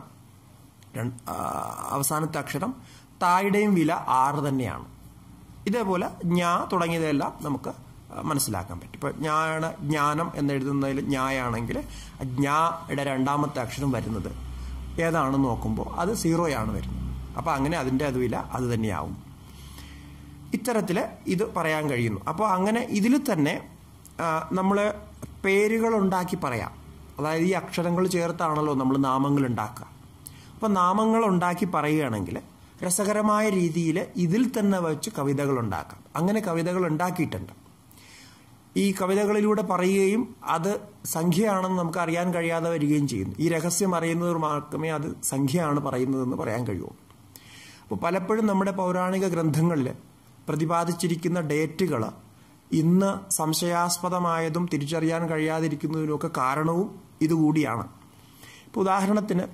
അവസാനത്തെ അക്ഷരം. തായുടെയും വില ആറ് തന്നെയാണ്. ഇതേപോലെ ഞാ തുടങ്ങിയതെല്ലാം നമുക്ക് മനസ്സിലാക്കാൻ പറ്റും. ഇപ്പോൾ ഞാണ് ജ്ഞാനം എന്നെഴുതുന്നതിൽ ഞായാണെങ്കിൽ ജ്ഞായുടെ രണ്ടാമത്തെ അക്ഷരം വരുന്നത് ഏതാണെന്ന് നോക്കുമ്പോൾ അത് സീറോയാണ് വരുന്നത്. അപ്പോൾ അങ്ങനെ അതിൻ്റെ അത് വില അത് തന്നെയാവും. ഇത്തരത്തിൽ ഇത് പറയാൻ കഴിയുന്നു. അപ്പോൾ അങ്ങനെ ഇതിൽ തന്നെ നമ്മൾ പേരുകളുണ്ടാക്കി പറയാം. അതായത് ഈ അക്ഷരങ്ങൾ ചേർത്താണല്ലോ നമ്മൾ നാമങ്ങൾ ഉണ്ടാക്കുക. അപ്പോൾ നാമങ്ങൾ ഉണ്ടാക്കി പറയുകയാണെങ്കിൽ രസകരമായ രീതിയിൽ ഇതിൽ തന്നെ വെച്ച് കവിതകൾ ഉണ്ടാക്കാം. അങ്ങനെ കവിതകൾ ഉണ്ടാക്കിയിട്ടുണ്ട്. ഈ കവിതകളിലൂടെ പറയുകയും അത് സംഖ്യയാണെന്ന് നമുക്ക് അറിയാൻ കഴിയാതെ വരികയും ചെയ്യുന്നു. ഈ രഹസ്യം അറിയുന്നവർ മാത്രമേ അത് സംഖ്യയാണ് പറയുന്നതെന്ന് പറയാൻ കഴിയുള്ളൂ. അപ്പോൾ പലപ്പോഴും നമ്മുടെ പൗരാണിക ഗ്രന്ഥങ്ങളിൽ പ്രതിപാദിച്ചിരിക്കുന്ന ഡേറ്റുകൾ ഇന്ന് സംശയാസ്പദമായതും തിരിച്ചറിയാൻ കഴിയാതിരിക്കുന്നതിനുമൊക്കെ കാരണവും ഇതുകൂടിയാണ്. ഇപ്പോൾ ഉദാഹരണത്തിന്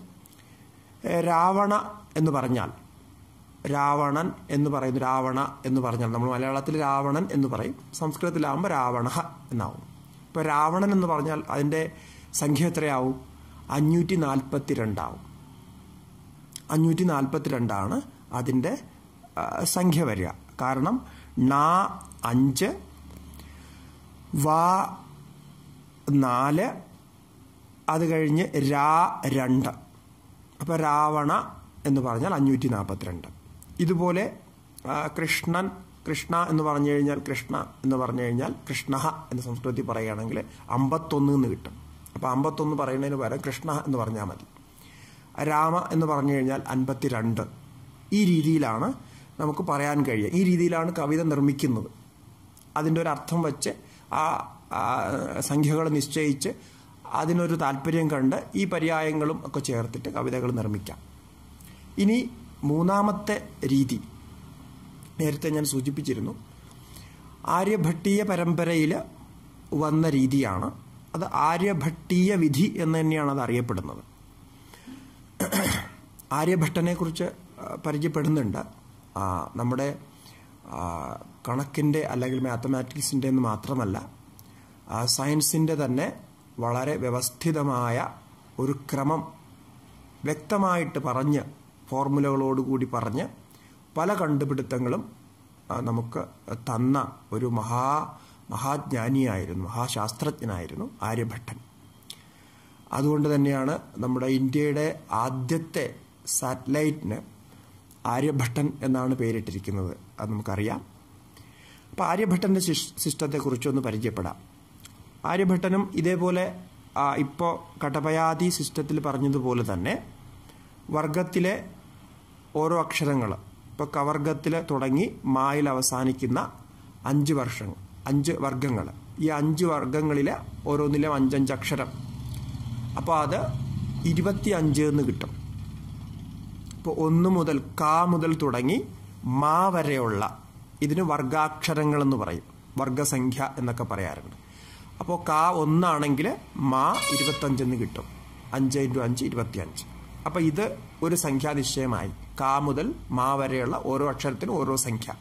രാവണ എന്ന് പറഞ്ഞാൽ, രാവണൻ എന്ന് പറയുന്നു, രാവണ എന്ന് പറഞ്ഞാൽ നമ്മൾ മലയാളത്തിൽ രാവണൻ എന്ന് പറയും, സംസ്കൃതത്തിലാവുമ്പോൾ രാവണ എന്നാവും. ഇപ്പോൾ രാവണൻ എന്ന് പറഞ്ഞാൽ അതിൻ്റെ സംഖ്യ എത്രയാവും? അഞ്ഞൂറ്റി നാൽപ്പത്തി രണ്ടാവും. അഞ്ഞൂറ്റി നാൽപ്പത്തി രണ്ടാണ് അതിൻ്റെ സംഖ്യ വരിക. കാരണം നാ അഞ്ച്, വാ നാല്, അത് കഴിഞ്ഞ് രാ രണ്ട്. അപ്പോൾ രാവണ എന്ന് പറഞ്ഞാൽ അഞ്ഞൂറ്റി നാൽപ്പത്തിരണ്ട്. ഇതുപോലെ കൃഷ്ണൻ, കൃഷ്ണ എന്ന് പറഞ്ഞു കഴിഞ്ഞാൽ, കൃഷ്ണ എന്ന് പറഞ്ഞു കഴിഞ്ഞാൽ കൃഷ്ണ എന്ന് സംസ്കൃതത്തിൽ പറയുകയാണെങ്കിൽ അമ്പത്തൊന്ന് എന്ന് കിട്ടും. അപ്പോൾ അമ്പത്തൊന്ന് പറയുന്നതിന് പകരം കൃഷ്ണ എന്ന് പറഞ്ഞാൽ മതി. രാമ എന്ന് പറഞ്ഞു കഴിഞ്ഞാൽ അൻപത്തി രണ്ട്. ഈ രീതിയിലാണ് നമുക്ക് പറയാൻ കഴിയുക. ഈ രീതിയിലാണ് കവിത നിർമ്മിക്കുന്നത്. അതിൻ്റെ ഒരു അർത്ഥം വെച്ച് ആ സംഖ്യകൾ നിശ്ചയിച്ച് അതിനൊരു താല്പര്യം കണ്ട് ഈ പര്യായങ്ങളും ഒക്കെ ചേർത്തിട്ട് കവിതകൾ നിർമ്മിക്കാം. ഇനി മൂന്നാമത്തെ രീതി നേരത്തെ ഞാൻ സൂചിപ്പിച്ചിരുന്നു. ആര്യഭട്ടീയ പരമ്പരയിൽ വന്ന രീതിയാണ് അത്. ആര്യഭട്ടീയ വിധി എന്ന് തന്നെയാണ് അത് അറിയപ്പെടുന്നത്. ആര്യഭട്ടനെ കുറിച്ച് പരിചയപ്പെടുന്നുണ്ട്. നമ്മുടെ കണക്കിൻ്റെ അല്ലെങ്കിൽ മാത്തമാറ്റിക്സിൻ്റെ എന്ന് മാത്രമല്ല, സയൻസിൻ്റെ തന്നെ വളരെ വ്യവസ്ഥിതമായ ഒരു ക്രമം വ്യക്തമായിട്ട് പറഞ്ഞ്, ഫോർമുലകളോടുകൂടി പറഞ്ഞ് പല കണ്ടുപിടുത്തങ്ങളും നമുക്ക് തന്ന ഒരു മഹാ മഹാജ്ഞാനിയായിരുന്നു, മഹാശാസ്ത്രജ്ഞനായിരുന്നു ആര്യഭട്ടൻ. അതുകൊണ്ട് തന്നെയാണ് നമ്മുടെ ഇന്ത്യയുടെ ആദ്യത്തെ സാറ്റലൈറ്റിന് ആര്യഭട്ടൻ എന്നാണ് പേരിട്ടിരിക്കുന്നത്. അത് നമുക്കറിയാം. അപ്പോൾ ആര്യഭട്ടൻ്റെ സിസ്റ്റത്തെക്കുറിച്ചൊന്ന് പരിചയപ്പെടാം. ആര്യഭട്ടനും ഇതേപോലെ ഇപ്പോൾ കടപയാതി സിസ്റ്റത്തിൽ പറഞ്ഞതുപോലെ തന്നെ വർഗത്തിലെ ഓരോ അക്ഷരങ്ങൾ, ഇപ്പോൾ കവർഗത്തിൽ തുടങ്ങി മായിൽ അവസാനിക്കുന്ന അഞ്ച് വർഷങ്ങൾ, അഞ്ച് വർഗങ്ങൾ, ഈ അഞ്ച് വർഗങ്ങളിലെ ഓരോന്നിലും അഞ്ചഞ്ച് അക്ഷരം. അപ്പോൾ അത് ഇരുപത്തി അഞ്ച് എന്ന് കിട്ടും. ഇപ്പോൾ ഒന്ന് മുതൽ കാ മുതൽ തുടങ്ങി മാ വരെയുള്ള ഇതിന് വർഗാക്ഷരങ്ങൾ എന്ന് പറയും, വർഗസംഖ്യ എന്നൊക്കെ പറയാറുണ്ട്. അപ്പോൾ കാ ഒന്നാണെങ്കിൽ മാ ഇരുപത്തഞ്ചെന്ന് കിട്ടും. അഞ്ച് ഇൻറ്റു അഞ്ച് ഇരുപത്തി അഞ്ച്. അപ്പോൾ ഇത് ഒരു സംഖ്യാനിശ്ചയമായി. കാ മുതൽ മാ വരെയുള്ള ഓരോ അക്ഷരത്തിനും ഓരോ സംഖ്യ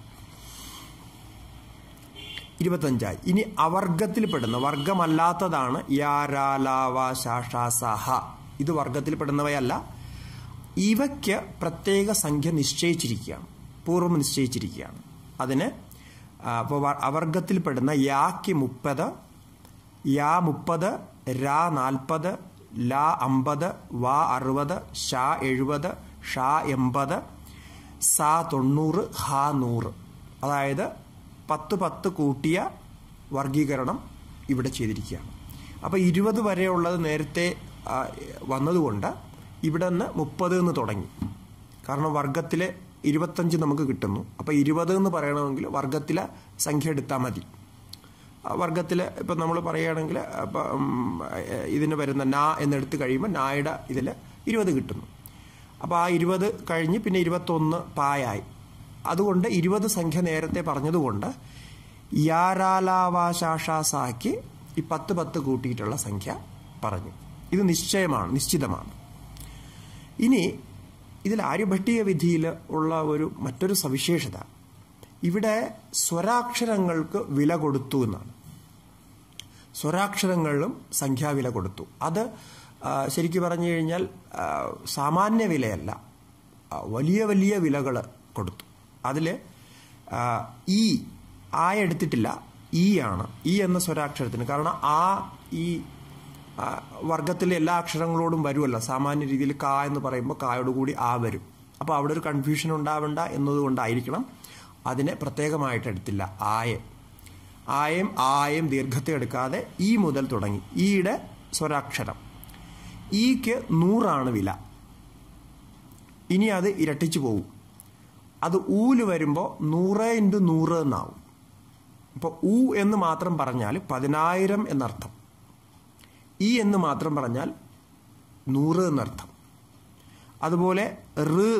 ഇരുപത്തഞ്ചായി. ഇനി അവർഗത്തിൽപ്പെടുന്ന, വർഗമല്ലാത്തതാണ് യാ രാ ലാ വാ ശാ ഷാ സ ഹ. ഇത് വർഗത്തിൽപ്പെടുന്നവയല്ല. ഇവയ്ക്ക് പ്രത്യേക സംഖ്യ നിശ്ചയിച്ചിരിക്കുകയാണ്, പൂർവ്വം നിശ്ചയിച്ചിരിക്കുകയാണ്. അതിന് അപ്പോൾ അവർഗത്തിൽപ്പെടുന്ന യാക്ക് മുപ്പത്, യാ മുപ്പത്, രാ നാൽപ്പത്, ലാ അമ്പത്, വാ അറുപത്, ഷാ എഴുപത്, ഷാ എൺപത്, സാ തൊണ്ണൂറ്, ഹാ നൂറ്. അതായത് പത്ത് പത്ത് കൂട്ടിയ വർഗീകരണം ഇവിടെ ചെയ്തിരിക്കുകയാണ്. അപ്പോൾ ഇരുപത് വരെയുള്ളത് നേരത്തെ വന്നതുകൊണ്ട് ഇവിടെ നിന്ന് മുപ്പത് എന്ന് തുടങ്ങി. കാരണം വർഗത്തിലെ ഇരുപത്തഞ്ച് നമുക്ക് കിട്ടുന്നു. അപ്പോൾ ഇരുപത് എന്ന് പറയണമെങ്കിൽ വർഗത്തിലെ സംഖ്യ എടുത്താൽ മതി. വർഗത്തിൽ ഇപ്പം നമ്മൾ പറയുകയാണെങ്കിൽ ഇപ്പം ഇതിന് വരുന്ന നാ എന്നെടുത്ത് കഴിയുമ്പോൾ നായുടെ ഇതിൽ ഇരുപത് കിട്ടുന്നു. അപ്പോൾ ആ ഇരുപത് കഴിഞ്ഞ് പിന്നെ ഇരുപത്തൊന്ന് പായായി. അതുകൊണ്ട് ഇരുപത് സംഖ്യ നേരത്തെ പറഞ്ഞതുകൊണ്ട് യാരാലാവാശാഷാസാക്ക് ഈ പത്ത് പത്ത് കൂട്ടിയിട്ടുള്ള സംഖ്യ പറഞ്ഞു. ഇത് നിശ്ചയമാണ്, നിശ്ചിതമാണ്. ഇനി ഇതിൽ ആര്യഭട്ടീയ വിധിയിൽ ഉള്ള ഒരു മറ്റൊരു സവിശേഷത, ഇവിടെ സ്വരാക്ഷരങ്ങൾക്ക് വില കൊടുത്തു എന്നാണ്. സ്വരാക്ഷരങ്ങളിലും സംഖ്യാവില കൊടുത്തു. അത് ശരിക്കും പറഞ്ഞു കഴിഞ്ഞാൽ സാമാന്യ വിലയല്ല, വലിയ വലിയ വിലകൾ കൊടുത്തു. അതിൽ ഈ ആ എടുത്തിട്ടില്ല, ഈ ആണ്, ഈ എന്ന സ്വരാക്ഷരത്തിന്. കാരണം ആ ഈ വർഗത്തിലെ എല്ലാ അക്ഷരങ്ങളോടും വരുമല്ല, സാമാന്യ രീതിയിൽ കാ എന്ന് പറയുമ്പോൾ കായോടുകൂടി ആ വരും. അപ്പോൾ അവിടെ ഒരു കൺഫ്യൂഷൻ ഉണ്ടാവേണ്ട എന്നതുകൊണ്ടായിരിക്കണം അതിനെ പ്രത്യേകമായിട്ട് എടുത്തില്ല. ആയെ ആയം ആയം ദീർഘത്തെ എടുക്കാതെ ഈ മുതൽ തുടങ്ങി. ഈയുടെ സ്വരാക്ഷരം ഈക്ക് നൂറാണ് വില. ഇനി അത് ഇരട്ടിച്ചു പോകും. അത് ഊല് വരുമ്പോൾ നൂറ് ഇൻറ്റു നൂറ് എന്നാവും. ഇപ്പോൾ ഊ എന്ന് മാത്രം പറഞ്ഞാൽ പതിനായിരം എന്നർത്ഥം, ഈ എന്ന് മാത്രം പറഞ്ഞാൽ നൂറ് എന്നർത്ഥം. അതുപോലെ റ്,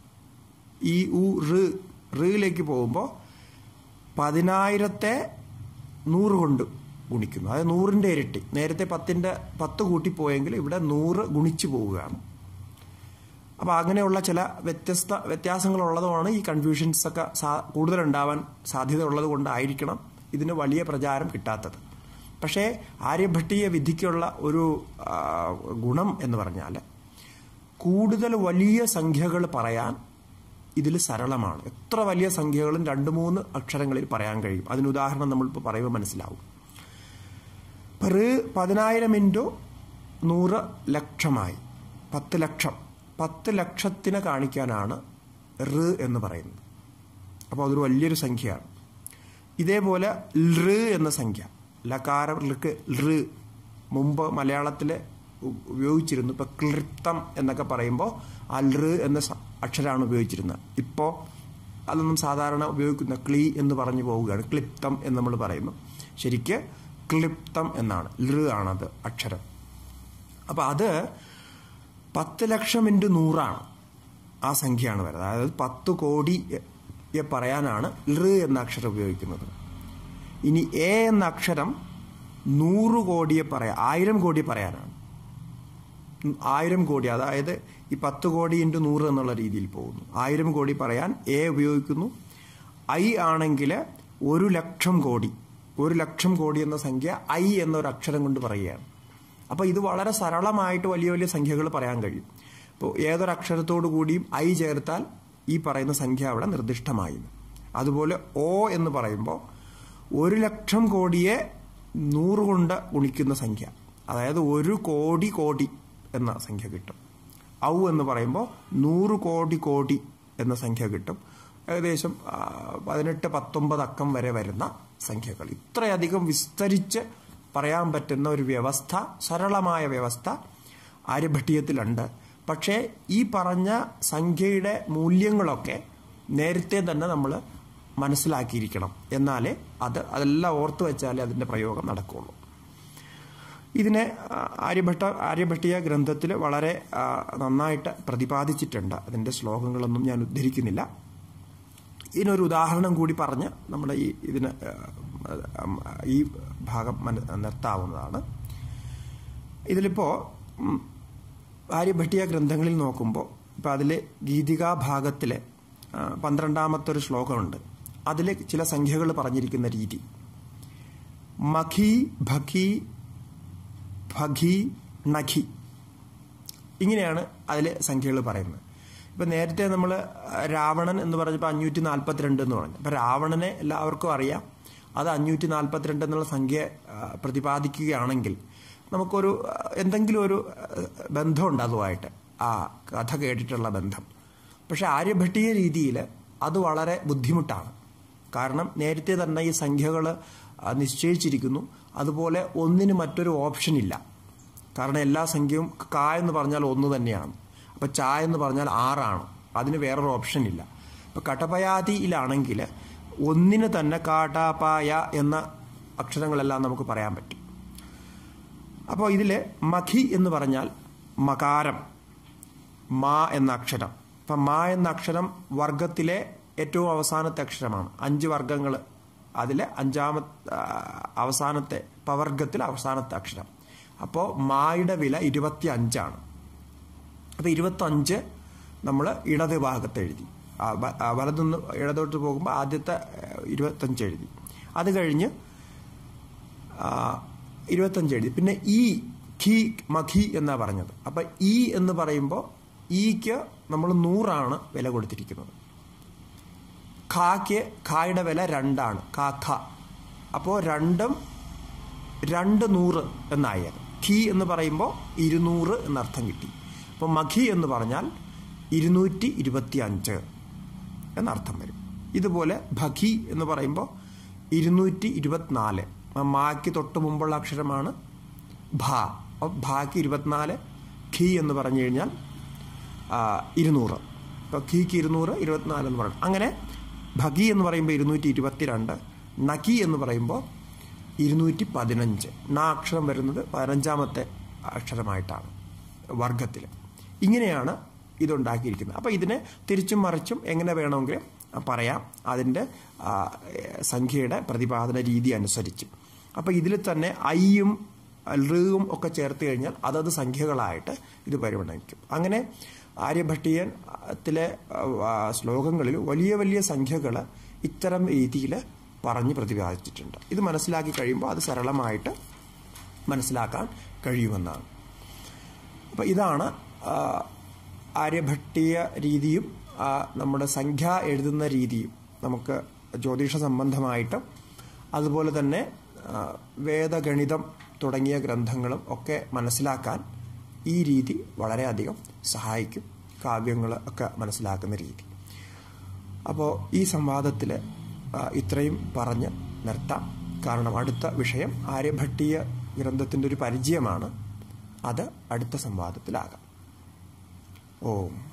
ഈ ഊ റ് റിലേക്ക് പോകുമ്പോൾ പതിനായിരത്തെ നൂറ് കൊണ്ട് ഗുണിക്കുന്നു. അതായത് നൂറിൻ്റെ ഇരട്ടി. നേരത്തെ പത്തിൻ്റെ പത്ത് കൂട്ടിപ്പോയെങ്കിൽ ഇവിടെ നൂറ് ഗുണിച്ചു പോവുകയാണ്. അപ്പോൾ അങ്ങനെയുള്ള ചില വ്യത്യസ്ത വ്യത്യാസങ്ങളുള്ളതുമാണ് ഈ കൺഫ്യൂഷൻസ് ഒക്കെ കൂടുതലുണ്ടാവാൻ സാധ്യത ഉള്ളത് കൊണ്ടായിരിക്കണം ഇതിന് വലിയ പ്രചാരം കിട്ടാത്തത്. പക്ഷേ ആര്യഭട്ടീയ വിധിക്കുള്ള ഒരു ഗുണം എന്ന് പറഞ്ഞാൽ കൂടുതൽ വലിയ സംഖ്യകൾ പറയാൻ ഇതിൽ സരളമാണ്. എത്ര വലിയ സംഖ്യകളും രണ്ട് മൂന്ന് അക്ഷരങ്ങളിൽ പറയാൻ കഴിയും. അതിന് ഉദാഹരണം നമ്മളിപ്പോൾ പറയുമ്പോൾ മനസ്സിലാവും. റ് പതിനായിരം ഇൻറ്റു നൂറ് ലക്ഷമായി, പത്ത് ലക്ഷം. പത്ത് ലക്ഷത്തിനെ കാണിക്കാനാണ് റ് എന്ന് പറയുന്നത്. അപ്പോൾ അതൊരു വലിയൊരു സംഖ്യയാണ്. ഇതേപോലെ ഋ എന്ന സംഖ്യ, ലകാരം ഋക്ക് ഋ മുമ്പ് മലയാളത്തിൽ ഉപയോഗിച്ചിരുന്നു. ഇപ്പോൾ ക്ലിപ്തം എന്നൊക്കെ പറയുമ്പോൾ ആ ഋ എന്ന അക്ഷരമാണ് ഉപയോഗിച്ചിരുന്നത്. ഇപ്പോൾ അതൊന്നും സാധാരണ ഉപയോഗിക്കുന്ന ക്ലീ എന്ന് പറഞ്ഞു പോവുകയാണ്. ക്ലിപ്തം എന്ന് നമ്മൾ പറയുന്നു. ശരിക്ക് ക്ലിപ്തം എന്നാണ്, ഋ ആണത് അക്ഷരം. അപ്പോൾ അത് പത്ത് ലക്ഷം ഇൻറ്റു നൂറാണ് ആ സംഖ്യയാണ് വരുന്നത്. അതായത് പത്ത് കോടിയെ പറയാനാണ് ഋ എന്ന അക്ഷരം ഉപയോഗിക്കുന്നത്. ഇനി എ എന്ന അക്ഷരം നൂറ് കോടിയെ പറയാം, ആയിരം കോടി പറയാനാണ്. ആയിരം കോടി, അതായത് ഈ പത്ത് കോടി ഇൻറ്റു നൂറ് എന്നുള്ള രീതിയിൽ പോകുന്നു. ആയിരം കോടി പറയാൻ എ ഉപയോഗിക്കുന്നു. ഐ ആണെങ്കിൽ ഒരു ലക്ഷം കോടി, ഒരു ലക്ഷം കോടി എന്ന സംഖ്യ ഐ എന്നൊരു അക്ഷരം കൊണ്ട് പറയുകയാണ്. അപ്പോൾ ഇത് വളരെ സരളമായിട്ട് വലിയ വലിയ സംഖ്യകൾ പറയാൻ കഴിയും. ഇപ്പോൾ ഏതൊരക്ഷരത്തോടു കൂടിയും ഐ ചേർത്താൽ ഈ പറയുന്ന സംഖ്യ അവിടെ നിർദ്ദിഷ്ടമായി. അതുപോലെ ഓ എന്ന് പറയുമ്പോൾ ഒരു ലക്ഷം കോടിയെ നൂറ് കൊണ്ട് ഗുണിക്കുന്ന സംഖ്യ, അതായത് ഒരു കോടി കോടി എന്ന സംഖ്യ കിട്ടും. ഔ എന്ന് പറയുമ്പോൾ നൂറ് കോടി കോടി എന്ന സംഖ്യ കിട്ടും. ഏകദേശം പതിനെട്ട് പത്തൊമ്പത് അക്കം വരെ വരുന്ന സംഖ്യകൾ. ഇത്രയധികം വിസ്തരിച്ച് പറയാൻ പറ്റുന്ന ഒരു വ്യവസ്ഥ, സരളമായ വ്യവസ്ഥ ആര്യഭട്ടീയത്തിലുണ്ട്. പക്ഷേ ഈ പറഞ്ഞ സംഖ്യയുടെ മൂല്യങ്ങളൊക്കെ നേരത്തെ തന്നെ നമ്മൾ മനസ്സിലാക്കിയിരിക്കണം. എന്നാലേ അത് അതെല്ലാം ഓർത്തു വെച്ചാലേ അതിൻ്റെ പ്രയോഗം നടക്കുകയുള്ളൂ. ഇതിനെ ആര്യഭട്ട ആര്യഭട്ടീയ ഗ്രന്ഥത്തിൽ വളരെ നന്നായിട്ട് പ്രതിപാദിച്ചിട്ടുണ്ട്. അതിൻ്റെ ശ്ലോകങ്ങളൊന്നും ഞാൻ ഉദ്ധരിക്കുന്നില്ല. ഇതിനൊരു ഉദാഹരണം കൂടി പറഞ്ഞ് നമ്മുടെ ഈ ഇതിന് ഈ ഭാഗം നിർത്താവുന്നതാണ്. ഇതിലിപ്പോൾ ആര്യഭട്ടീയ ഗ്രന്ഥങ്ങളിൽ നോക്കുമ്പോൾ ഇപ്പോൾ അതിലെ ഗീതികാ ഭാഗത്തിലെ പന്ത്രണ്ടാമത്തെ ഒരു ശ്ലോകമുണ്ട്. അതിൽ ചില സംഖ്യകൾ പറഞ്ഞിരിക്കുന്ന രീതി മഖി ഭഖി ഭഖി നഖി, ഇങ്ങനെയാണ് അതിൽ സംഖ്യകൾ പറയുന്നത്. ഇപ്പം നേരത്തെ നമ്മൾ രാവണൻ എന്ന് പറഞ്ഞപ്പോൾ അഞ്ഞൂറ്റി നാൽപ്പത്തിരണ്ട് എന്ന് പറഞ്ഞു. അപ്പം രാവണനെ എല്ലാവർക്കും അറിയാം. അത് അഞ്ഞൂറ്റി നാൽപ്പത്തിരണ്ട് എന്നുള്ള സംഖ്യ പ്രതിപാദിക്കുകയാണെങ്കിൽ നമുക്കൊരു എന്തെങ്കിലും ഒരു ബന്ധമുണ്ട് അതുമായിട്ട്, ആ കഥ കേട്ടിട്ടുള്ള ബന്ധം. പക്ഷെ ആര്യഭട്ടീയ രീതിയിൽ അത് വളരെ ബുദ്ധിമുട്ടാണ്. കാരണം നേരത്തെ തന്നെ ഈ സംഖ്യകൾ നിശ്ചയിച്ചിരിക്കുന്നു. അതുപോലെ ഒന്നിന് മറ്റൊരു ഓപ്ഷൻ ഇല്ല. കാരണം എല്ലാ സംഖ്യയും കാ എന്ന് പറഞ്ഞാൽ ഒന്ന് തന്നെയാണ്. അപ്പോൾ ച എന്ന് പറഞ്ഞാൽ ആറാണ്, അതിന് വേറൊരു ഓപ്ഷൻ ഇല്ല. ഇപ്പോൾ കടപയാതിയിലാണെങ്കിൽ ഒന്നിന് തന്നെ കാട്ടാപായ എന്ന അക്ഷരങ്ങളെല്ലാം നമുക്ക് പറയാൻ പറ്റും. അപ്പോൾ ഇതിൽ മഖി എന്ന് പറഞ്ഞാൽ മകാരം, മാ എന്ന അക്ഷരം. അപ്പം മാ എന്ന അക്ഷരം വർഗത്തിലെ ഏറ്റവും അവസാനത്തെ അക്ഷരമാണ്. അഞ്ച് വർഗങ്ങൾ, അതിലെ അഞ്ചാമത്തെ അവസാനത്തെ പവർഗത്തിൽ അവസാനത്തെ അക്ഷരം. അപ്പോൾ മായുടെ വില ഇരുപത്തി അഞ്ചാണ്. അപ്പോൾ ഇരുപത്തഞ്ച് നമ്മൾ ഇടത് ഭാഗത്ത് എഴുതി, വലതുനിന്ന് ഇടതോട്ട് പോകുമ്പോൾ ആദ്യത്തെ ഇരുപത്തഞ്ച് എഴുതി. അത് കഴിഞ്ഞ് ഇരുപത്തഞ്ച് എഴുതി. പിന്നെ ഈ ഖി മഖി എന്നാ പറഞ്ഞത്. അപ്പം ഈ എന്ന് പറയുമ്പോൾ ഈക്ക് നമ്മൾ നൂറാണ് വില കൊടുത്തിരിക്കുന്നത്. ഖാക്ക് ഖായുടെ വില രണ്ടാണ്, കാ ഖ. അപ്പോൾ രണ്ടും രണ്ട് നൂറ് എന്നായത്. ഖി എന്ന് പറയുമ്പോൾ ഇരുന്നൂറ് എന്നർത്ഥം കിട്ടി. അപ്പോൾ മഖി എന്ന് പറഞ്ഞാൽ ഇരുന്നൂറ്റി ഇരുപത്തി അഞ്ച് എന്നർത്ഥം വരും. ഇതുപോലെ ഭഖി എന്ന് പറയുമ്പോൾ ഇരുന്നൂറ്റി ഇരുപത്തിനാല്. മാക്ക് തൊട്ട് മുമ്പുള്ള അക്ഷരമാണ് ഭ. അപ്പോൾ ഭാക്ക് ഇരുപത്തിനാല്, ഖി എന്ന് പറഞ്ഞു കഴിഞ്ഞാൽ ഇരുന്നൂറ്. അപ്പോൾ ഖിക്ക് ഇരുന്നൂറ്, ഇരുപത്തിനാല് എന്ന് പറയും. അങ്ങനെ ഭഗി എന്ന് പറയുമ്പോൾ ഇരുന്നൂറ്റി ഇരുപത്തി രണ്ട്, നഖി എന്ന് പറയുമ്പോൾ ഇരുന്നൂറ്റി പതിനഞ്ച്. ന അക്ഷരം വരുന്നത് പതിനഞ്ചാമത്തെ അക്ഷരമായിട്ടാണ് വർഗത്തിൽ. ഇങ്ങനെയാണ് ഇതുണ്ടാക്കിയിരിക്കുന്നത്. അപ്പോൾ ഇതിനെ തിരിച്ചും മറിച്ചും എങ്ങനെ വേണമെങ്കിലും പറയാം, അതിൻ്റെ സംഖ്യയുടെ പ്രതിപാദന രീതി അനുസരിച്ച്. അപ്പോൾ ഇതിൽ തന്നെ ഐയും ഋവും ഒക്കെ ചേർത്ത് കഴിഞ്ഞാൽ അതത് സംഖ്യകളായിട്ട് ഇത് പരിഗണിക്കും. അങ്ങനെ ആര്യഭട്ടീയത്തിലെ ശ്ലോകങ്ങളിൽ വലിയ വലിയ സംഖ്യകൾ ഇത്തരം രീതിയിൽ പറഞ്ഞ് പ്രതിപാദിച്ചിട്ടുണ്ട്. ഇത് മനസ്സിലാക്കി കഴിയുമ്പോൾ അത് സരളമായിട്ട് മനസ്സിലാക്കാൻ കഴിയുമെന്നാണ്. അപ്പം ഇതാണ് ആര്യഭട്ടീയ രീതിയും നമ്മുടെ സംഖ്യ എഴുതുന്ന രീതിയും. നമുക്ക് ജ്യോതിഷ സംബന്ധമായിട്ടും അതുപോലെ തന്നെ വേദഗണിതം തുടങ്ങിയ ഗ്രന്ഥങ്ങളും ഒക്കെ മനസ്സിലാക്കാൻ ഈ രീതി വളരെയധികം സഹായിക്കും, കാവ്യങ്ങൾ ഒക്കെ മനസ്സിലാക്കുന്ന രീതി. അപ്പോൾ ഈ സംവാദത്തിൽ ഇത്രയും പറഞ്ഞ് നിർത്താം. കാരണം അടുത്ത വിഷയം ആര്യഭട്ടീയ ഗ്രന്ഥത്തിൻ്റെ ഒരു പരിചയമാണ്. അത് അടുത്ത സംവാദത്തിലാകാം. ഓം